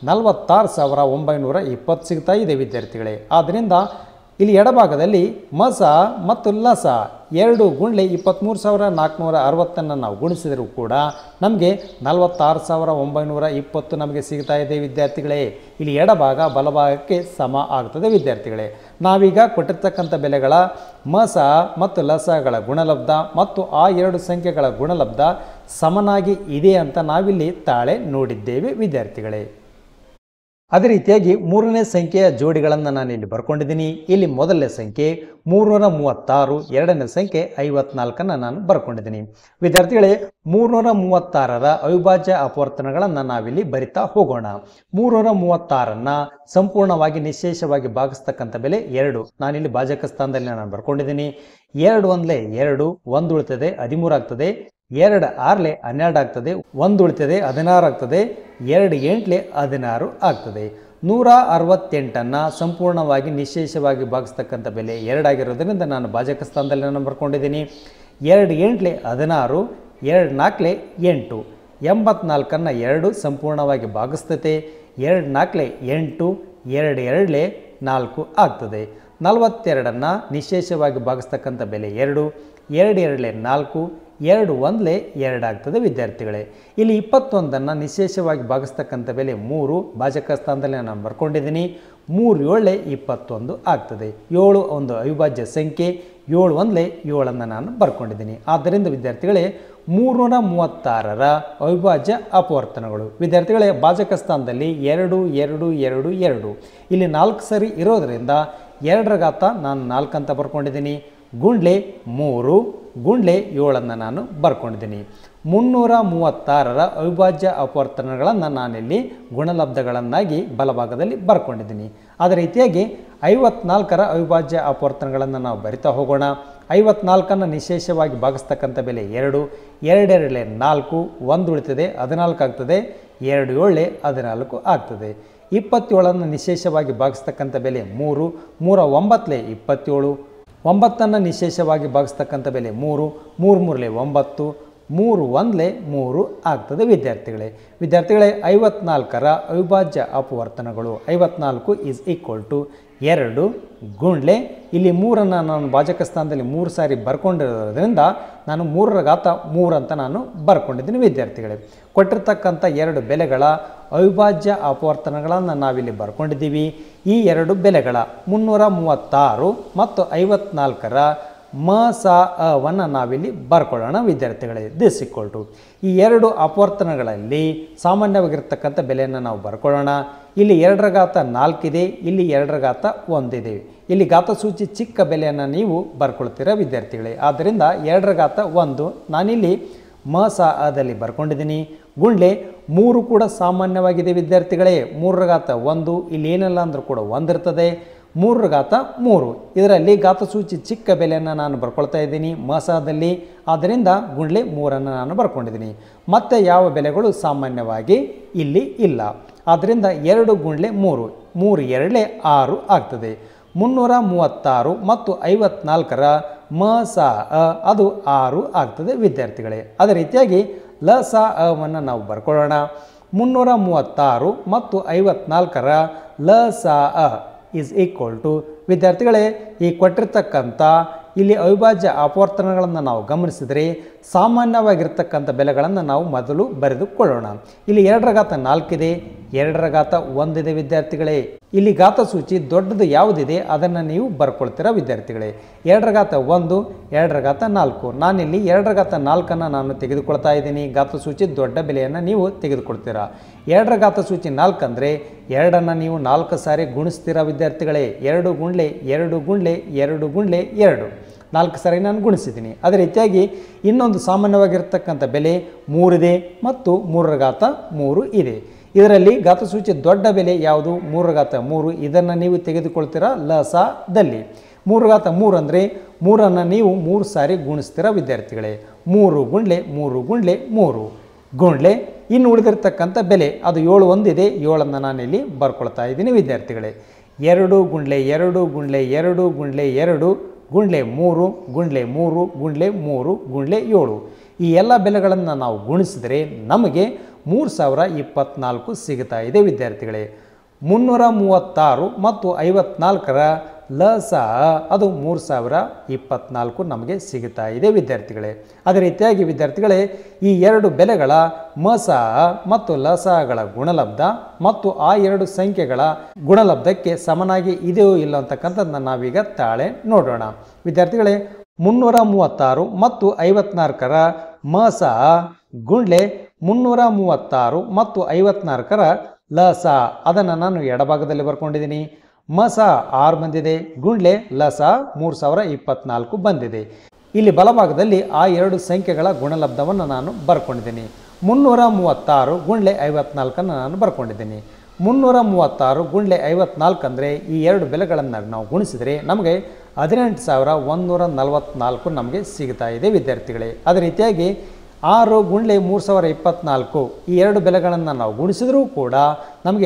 46,920 ಸಿಗ್ತಾ ಇದೆ ವಿದ್ಯಾರ್ಥಿಗಳೇ. ಆದ್ದರಿಂದ ಇಲ್ಲಿ ಎಡಭಾಗದಲ್ಲಿ ಮಸ ಮತ್ತು ಲಸ 2 ಗುಂಡ್ಲೆ 23,460 ನಾವು ಗುಣಿಸಿದರೂ ಕೂಡ ನಮಗೆ 46,920 ನಮಗೆ ಸಿಗ್ತಾ ಇದೆ ವಿದ್ಯಾರ್ಥಿಗಳೇ. ಇಲ್ಲಿ ಎಡಭಾಗ ಬಲಭಾಗಕ್ಕೆ ಸಮ ಆಗ್ತದೆ ವಿದ್ಯಾರ್ಥಿಗಳೇ. ನಾವೀಗ ಕೊಟ್ಟಿರ್ತಕ್ಕಂಥ ಬೆಲೆಗಳ ಮಸ ಮತ್ತು ಲಸಗಳ ಗುಣಲಬ್ಧ ಮತ್ತು ಆ 2 ಸಂಖ್ಯೆಗಳ ಗುಣಲಬ್ಧ ಸಮನಾಗಿ ಇದೆ ಅಂತ ನಾವಿಲ್ಲಿ ತಾಳೆ ನೋಡಿದ್ದೇವೆ ವಿದ್ಯಾರ್ಥಿಗಳೇ. ಅದೇ ರೀತಿಯಾಗಿ 3ನೇ ಸಂಖ್ಯೆಯ ಜೋಡಿಗಳನ್ನು ನಾನಿಲ್ಲಿ ಬರ್ಕೊಂಡಿದ್ದೀನಿ. ಇಲ್ಲಿ ಮೊದಲನೇ ಸಂಖ್ಯೆ 336, 2ನೇ ಸಂಖ್ಯೆ 54 ನಾನು ಬರ್ಕೊಂಡಿದ್ದೀನಿ ವಿದ್ಯಾರ್ಥಿಗಳೇ. 336ರ ಅವಿಭಾಜ್ಯ ಅಪವರ್ತನಗಳನ್ನು ನಾವಿಲ್ಲಿ ಬರಿತಾ ಹೋಗೋಣ. 336 ಸಂಪೂರ್ಣವಾಗಿ ನಿಶೇಷವಾಗಿ ಭಾಗಿಸ್ತಕ್ಕಂಥ ಬೆಲೆ 2 ನಾನಿಲ್ಲಿ ಭಾಜಕ ಸ್ಥಾನದಲ್ಲಿ ನಾನು ಬರ್ಕೊಂಡಿದ್ದೀನಿ. 2 × 2 1 ಉಳಿತದೆ 13 ಆಗ್ತದೆ. 2 × 6 12 ಆಗ್ತದೆ. 1 ಉಳಿತದೆ 16 ಆಗ್ತದೆ. 2 × 8 16 ಆಗ್ತದೆ. 168 ಸಂಪೂರ್ಣವಾಗಿ ನಿಶೇಷವಾಗಿ ಭಾಗಿಸ್ತಕ್ಕಂಥ ಬೆಲೆ 2 ಆಗಿರೋದ್ರಿಂದ ನಾನು ಭಾಜಕ ಸ್ಥಾನದಲ್ಲಿ ನಾನು ಬರ್ಕೊಂಡಿದ್ದೀನಿ. 2 × 8 16, 2 × 4 8. 84 2 ಸಂಪೂರ್ಣವಾಗಿ ಭಾಗಿಸ್ತತೆ. 2 × 4 8, 2 × 2 4 ಆಗ್ತದೆ. 42 ನಿಶೇಷವಾಗಿ ಭಾಗಿಸ್ತಕ್ಕಂಥ ಬೆಲೆ 2, 2 × 2 4, 2 × 1 2 ಆಗ್ತದೆ ವಿದ್ಯಾರ್ಥಿಗಳೇ. ಇಲ್ಲಿ 21 ನಿಶೇಷವಾಗಿ ಭಾಗಿಸ್ತಕ್ಕಂಥ ಬೆಲೆ 3 ಭಾಜಕ ಸ್ಥಾನದಲ್ಲಿ ನಾನು ಬರ್ಕೊಂಡಿದ್ದೀನಿ. 3 × 7 21 ಆಗ್ತದೆ. 7 ಒಂದು ಅವಿಭಾಜ್ಯ ಸಂಖ್ಯೆ. 7 × 1 7 ನಾನು ಬರ್ಕೊಂಡಿದ್ದೀನಿ. ಆದ್ದರಿಂದ ವಿದ್ಯಾರ್ಥಿಗಳೇ 336ರ ಅವಿಭಾಜ್ಯ ಅಪವರ್ತನಗಳು ವಿದ್ಯಾರ್ಥಿಗಳೇ ಭಾಜಕ ಸ್ಥಾನದಲ್ಲಿ 2 2 2 2 ಇಲ್ಲಿ 4 ಸರಿ ಇರೋದರಿಂದ 2ರ ಘಾತ ನಾನು 4 ಅಂತ ಬರ್ಕೊಂಡಿದ್ದೀನಿ. ಗುಂಡ್ಲೆ 3 ಗುಂಡ್ಲೆ 7 ನಾನು ಬರ್ಕೊಂಡಿದ್ದೀನಿ. 336ರ ಅವಿಭಾಜ್ಯ ಅಪವರ್ತನಗಳನ್ನು ನಾನಿಲ್ಲಿ ಗುಣಲಬ್ಧಗಳನ್ನಾಗಿ ಬಲಭಾಗದಲ್ಲಿ ಬರ್ಕೊಂಡಿದ್ದೀನಿ. ಅದೇ ರೀತಿಯಾಗಿ 54ರ ಅವಿಭಾಜ್ಯ ಅಪವರ್ತನಗಳನ್ನು ನಾವು ಬರಿತಾ ಹೋಗೋಣ. 54 ನಿಶೇಷವಾಗಿ ಭಾಗಿಸ್ತಕ್ಕಂಥ ಬೆಲೆ 2, 2 × 2 4, 1 ಉಳಿತದೆ 14 ಆಗ್ತದೆ. 2 × 7 14 ಆಗ್ತದೆ. 27 ನಿಶೇಷವಾಗಿ ಭಾಗಿಸ್ತಕ್ಕಂಥ ಬೆಲೆ 3, 3 × 9 27. 9 ನಿಶೇಷವಾಗಿ ಭಾಗಿಸ್ತಕ್ಕಂಥ ಬೆಲೆ 3, 3 × 3 9, 3 × 1 3 ಆಗ್ತದೆ ವಿದ್ಯಾರ್ಥಿಗಳೇ. 54ರ ಅವಿಭಾಜ್ಯ ಅಪವರ್ತನಗಳು 54 = 2 ಗುಂಡ್ಲೆ ಇಲ್ಲಿ 3 ನಾನು ಭಾಜಕ ಸ್ಥಾನದಲ್ಲಿ 3 ಸಾರಿ ಬರ್ಕೊಂಡಿರೋದ್ರಿಂದ ನಾನು 3ರ ಘಾತ 3 ಅಂತ ನಾನು ಬರ್ಕೊಂಡಿದ್ದೀನಿ ವಿದ್ಯಾರ್ಥಿಗಳೇ. ಕೊಟ್ಟಿರ್ತಕ್ಕಂಥ 2 ಬೆಲೆಗಳ ಅವಿಭಾಜ್ಯ ಅಪವರ್ತನಗಳನ್ನು ನಾವಿಲ್ಲಿ ಬರ್ಕೊಂಡಿದ್ದೀವಿ. ಈ 2 ಬೆಲೆಗಳ 336 ಮತ್ತು 54ರ ಮಸವನ್ನು ನಾವಿಲ್ಲಿ ಬರ್ಕೊಳ್ಳೋಣ ವಿದ್ಯಾರ್ಥಿಗಳೇ. ದಿಸ್ ಈಕ್ವಲ್ ಟು ಈ 2 ಅಪವರ್ತನಗಳಲ್ಲಿ ಸಾಮಾನ್ಯವಾಗಿರ್ತಕ್ಕಂಥ ಬೆಲೆಯನ್ನು ನಾವು ಬರ್ಕೊಳ್ಳೋಣ. ಇಲ್ಲಿ 2ರ ಘಾತ 4 ಇದೆ, ಇಲ್ಲಿ 2ರ ಘಾತ 1 ಇದೆ. ಇಲ್ಲಿ ಘಾತಸೂಚಿ ಚಿಕ್ಕ ಬೆಲೆಯನ್ನು ನೀವು ಬರ್ಕೊಳ್ತೀರಾ ವಿದ್ಯಾರ್ಥಿಗಳೇ. ಆದ್ದರಿಂದ 2ರ ಘಾತ 1 ನಾನಿಲ್ಲಿ ಮಸದಲ್ಲಿ ಬರ್ಕೊಂಡಿದ್ದೀನಿ. ಗುಂಡ್ಲೆ 3 ಕೂಡ ಸಾಮಾನ್ಯವಾಗಿದೆ ವಿದ್ಯಾರ್ಥಿಗಳೇ. 3ರ ಘಾತ 1 ಇಲ್ಲಿ ಏನೆಲ್ಲ ಅಂದರೂ ಕೂಡ 1 ಇರ್ತದೆ. 3 ರ ಘಾತ 3. ಇದರಲ್ಲಿ ಘಾತಸೂಚಿ ಚಿಕ್ಕ ಬೆಲೆಯನ್ನು ನಾನು ಬರ್ಕೊಳ್ತಾ ಇದ್ದೀನಿ ಮಸಾದಲ್ಲಿ, ಆದ್ದರಿಂದ ಗುಂಡ್ಲೆ 3ಅನ್ನು ನಾನು ಬರ್ಕೊಂಡಿದ್ದೀನಿ. ಮತ್ತೆ ಯಾವ ಬೆಲೆಗಳು ಸಾಮಾನ್ಯವಾಗಿ ಇಲ್ಲಿ ಇಲ್ಲ, ಆದ್ದರಿಂದ 2 ಗುಂಡ್ಲೆ 3, 3 2 6 ಆಗ್ತದೆ. 336 ಮತ್ತು 54ರ ಮ ಸ ಅ ಅದು 6 ಆಗ್ತದೆ ವಿದ್ಯಾರ್ಥಿಗಳೇ. ಅದೇ ರೀತಿಯಾಗಿ ಲ ಸ ಅವನ್ನು ನಾವು ಬರ್ಕೊಳ್ಳೋಣ. 336 ಮತ್ತು 54ರ ಲ ಸ ಅ ಈಸ್ ಈಕ್ವಲ್ ಟು ವಿದ್ಯಾರ್ಥಿಗಳೇ, ಈ ಕೊಟ್ಟಿರ್ತಕ್ಕಂಥ ಇಲ್ಲಿ ಅವಿಭಾಜ್ಯ ಅಪವರ್ತನಗಳನ್ನು ನಾವು ಗಮನಿಸಿದರೆ ಸಾಮಾನ್ಯವಾಗಿರ್ತಕ್ಕಂಥ ಬೆಲೆಗಳನ್ನು ನಾವು ಮೊದಲು ಬರೆದುಕೊಳ್ಳೋಣ. ಇಲ್ಲಿ 2 ರ ಘಾತ 4 ಇದೆ, 2 ರ ಘಾತ 1 ಇದೆ ವಿದ್ಯಾರ್ಥಿಗಳೇ. ಇಲ್ಲಿ ಘಾತಸೂಚಿ ದೊಡ್ಡದು ಯಾವುದಿದೆ ಅದನ್ನು ನೀವು ಬರ್ಕೊಳ್ತೀರಾ ವಿದ್ಯಾರ್ಥಿಗಳೇ. 2 ರ ಘಾತ 1, 2 ರ ಘಾತ 4. ನಾನಿಲ್ಲಿ 2 ರ ಘಾತ 4ಅನ್ನು ನಾನು ತೆಗೆದುಕೊಳ್ತಾ ಇದ್ದೀನಿ. ಘಾತಸೂಚಿ ದೊಡ್ಡ ಬೆಲೆಯನ್ನು ನೀವು ತೆಗೆದುಕೊಳ್ತೀರಾ. 2 ರ ಘಾತಸೂಚಿ 4 ಅಂದರೆ 2ಅನ್ನು ನೀವು 4 ಸಾರಿ ಗುಣಿಸ್ತೀರಾ ವಿದ್ಯಾರ್ಥಿಗಳೇ. 2 ಗುಂಡ್ಲೆ 2 ಗುಂಡ್ಲೆ 2 ಗುಂಡ್ಲೆ 2, 4 ಸಾರಿ ನಾನು ಗುಣಿಸಿದ್ದೀನಿ. ಅದೇ ರೀತಿಯಾಗಿ ಇನ್ನೊಂದು ಸಾಮಾನ್ಯವಾಗಿರ್ತಕ್ಕಂಥ ಬೆಲೆ 3 ಇದೆ ಮತ್ತು 3 ರ ಘಾತ 3 ಇದೆ. ಇದರಲ್ಲಿ ಘಾತಸೂಚಿ ದೊಡ್ಡ ಬೆಲೆ ಯಾವುದು? 3 ರ ಘಾತ 3. ಇದನ್ನು ನೀವು ತೆಗೆದುಕೊಳ್ತೀರಾ ಲ ಸ ದಲ್ಲಿ. 3 ರ ಘಾತ 3 ಅಂದರೆ 3ಅನ್ನು ನೀವು 3 ಸಾರಿ ಗುಣಿಸ್ತೀರಾ ವಿದ್ಯಾರ್ಥಿಗಳೇ. 3 ಗುಂಡ್ಲೆ 3 ಗುಂಡ್ಲೆ 3 ಗುಂಡ್ಲೆ ಇನ್ನು ಉಳಿದಿರ್ತಕ್ಕಂಥ ಬೆಲೆ ಅದು 7 ಒಂದಿದೆ, 7ಅನ್ನು ನಾನಿಲ್ಲಿ ಬರ್ಕೊಳ್ತಾ ಇದ್ದೀನಿ ವಿದ್ಯಾರ್ಥಿಗಳೇ. 2 ಗುಂಡ್ಲೆ 2 ಗುಂಡ್ಲೆ 2 ಗುಂಡ್ಲೆ 2 ಗುಂಡ್ಲೆ 3 ಗುಂಡ್ಲೆ 3 ಗುಂಡ್ಲೆ 3 ಗುಂಡ್ಲೆ 7. ಈ ಎಲ್ಲ ಬೆಲೆಗಳನ್ನು ನಾವು ಗುಣಿಸಿದರೆ ನಮಗೆ 3024 ಸಿಗುತ್ತಾ ಇದೆ ವಿದ್ಯಾರ್ಥಿಗಳೇ. 336 ಮತ್ತು 54ರ ಲ ಸ ಅದು 3024 ನಮಗೆ ಸಿಗುತ್ತಾ ಇದೆ ವಿದ್ಯಾರ್ಥಿಗಳೇ. ಅದೇ ರೀತಿಯಾಗಿ ವಿದ್ಯಾರ್ಥಿಗಳೇ, ಈ 2 ಬೆಲೆಗಳ ಮ ಸ ಮತ್ತು ಲ ಸಗಳ ಗುಣಲಬ್ಧ ಮತ್ತು ಆ 2 ಸಂಖ್ಯೆಗಳ ಗುಣಲಬ್ಧಕ್ಕೆ ಸಮನಾಗಿ ಇದೆಯೋ ಇಲ್ಲ ಅಂತಕ್ಕಂಥದ್ದನ್ನು ನಾವೀಗ ತಾಳೆ ನೋಡೋಣ ವಿದ್ಯಾರ್ಥಿಗಳೇ. 336 ಮತ್ತು 54ರ ಮ ಸ ಗುಂಡ್ಲೆ 336 ಮತ್ತು 54ರ ಲ ಸ ಅದನ್ನು ನಾನು ಎಡಭಾಗದಲ್ಲಿ ಬರ್ಕೊಂಡಿದ್ದೀನಿ. ಮ ಸ 6 ಬಂದಿದೆ, ಗುಂಡ್ಲೆ ಲ ಸ 3024 ಬಂದಿದೆ. ಇಲ್ಲಿ ಬಲಭಾಗದಲ್ಲಿ ಆ 2 ಸಂಖ್ಯೆಗಳ ಗುಣಲಬ್ಧವನ್ನು ನಾನು ಬರ್ಕೊಂಡಿದ್ದೀನಿ. 336 ಗುಂಡ್ಲೆ 54ಅನ್ನು ನಾನು ಬರ್ಕೊಂಡಿದ್ದೀನಿ. 336 ಗುಂಡ್ಲೆ 54 ಅಂದರೆ ಈ 2 ಬೆಲೆಗಳನ್ನು ನಾವು ಗುಣಿಸಿದರೆ ನಮಗೆ 18144 ನಮಗೆ ಸಿಗ್ತಾ ಇದೆ ವಿದ್ಯಾರ್ಥಿಗಳೇ. ಅದೇ ರೀತಿಯಾಗಿ 6 ಗುಂಡ್ಲೆ 3024 ಈ 2 ಬೆಲೆಗಳನ್ನು ನಾವು ಗುಣಿಸಿದರೂ ಕೂಡ ನಮಗೆ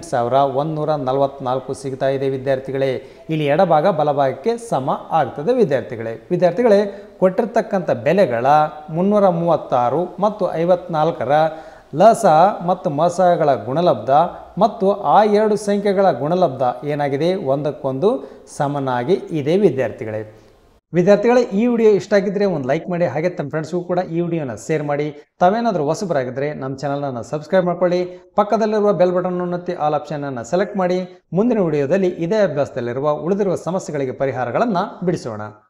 18144 ಸಿಗ್ತಾ ಇದೆ ವಿದ್ಯಾರ್ಥಿಗಳೇ. ಇಲ್ಲಿ ಎಡಭಾಗ ಬಲಭಾಗಕ್ಕೆ ಸಮ ಆಗ್ತದೆ ವಿದ್ಯಾರ್ಥಿಗಳೇ. ಕೊಟ್ಟಿರ್ತಕ್ಕಂಥ ಬೆಲೆಗಳ 336 ಮತ್ತು 54ರ ಲ ಸ ಮತ್ತು ಮ ಸಗಳ ಗುಣಲಬ್ಧ ಮತ್ತು ಆ 2 ಸಂಖ್ಯೆಗಳ ಗುಣಲಬ್ಧ ಏನಾಗಿದೆ, ಒಂದಕ್ಕೊಂದು ಸಮನಾಗಿ ಇದೆ ವಿದ್ಯಾರ್ಥಿಗಳೇ. ಈ ವಿಡಿಯೋ ಇಷ್ಟ ಆಗಿದ್ದರೆ ಒಂದು ಲೈಕ್ ಮಾಡಿ, ಹಾಗೆ ತಮ್ಮ ಫ್ರೆಂಡ್ಸ್ಗೂ ಕೂಡ ಈ ವಿಡಿಯೋನ ಶೇರ್ ಮಾಡಿ. ತಾವೇನಾದರೂ ಹೊಸಬರಾಗಿದ್ದರೆ ನಮ್ಮ ಚಾನಲನ್ನು ಸಬ್ಸ್ಕ್ರೈಬ್ ಮಾಡ್ಕೊಳ್ಳಿ. ಪಕ್ಕದಲ್ಲಿರುವ ಬೆಲ್ ಬಟನ್ ಒತ್ತಿ ಆಲ್ ಆಪ್ಷನನ್ನು ಸೆಲೆಕ್ಟ್ ಮಾಡಿ. ಮುಂದಿನ ವಿಡಿಯೋದಲ್ಲಿ ಇದೇ ಅಭ್ಯಾಸದಲ್ಲಿರುವ ಉಳಿದಿರುವ ಸಮಸ್ಯೆಗಳಿಗೆ ಪರಿಹಾರಗಳನ್ನು ಬಿಡಿಸೋಣ.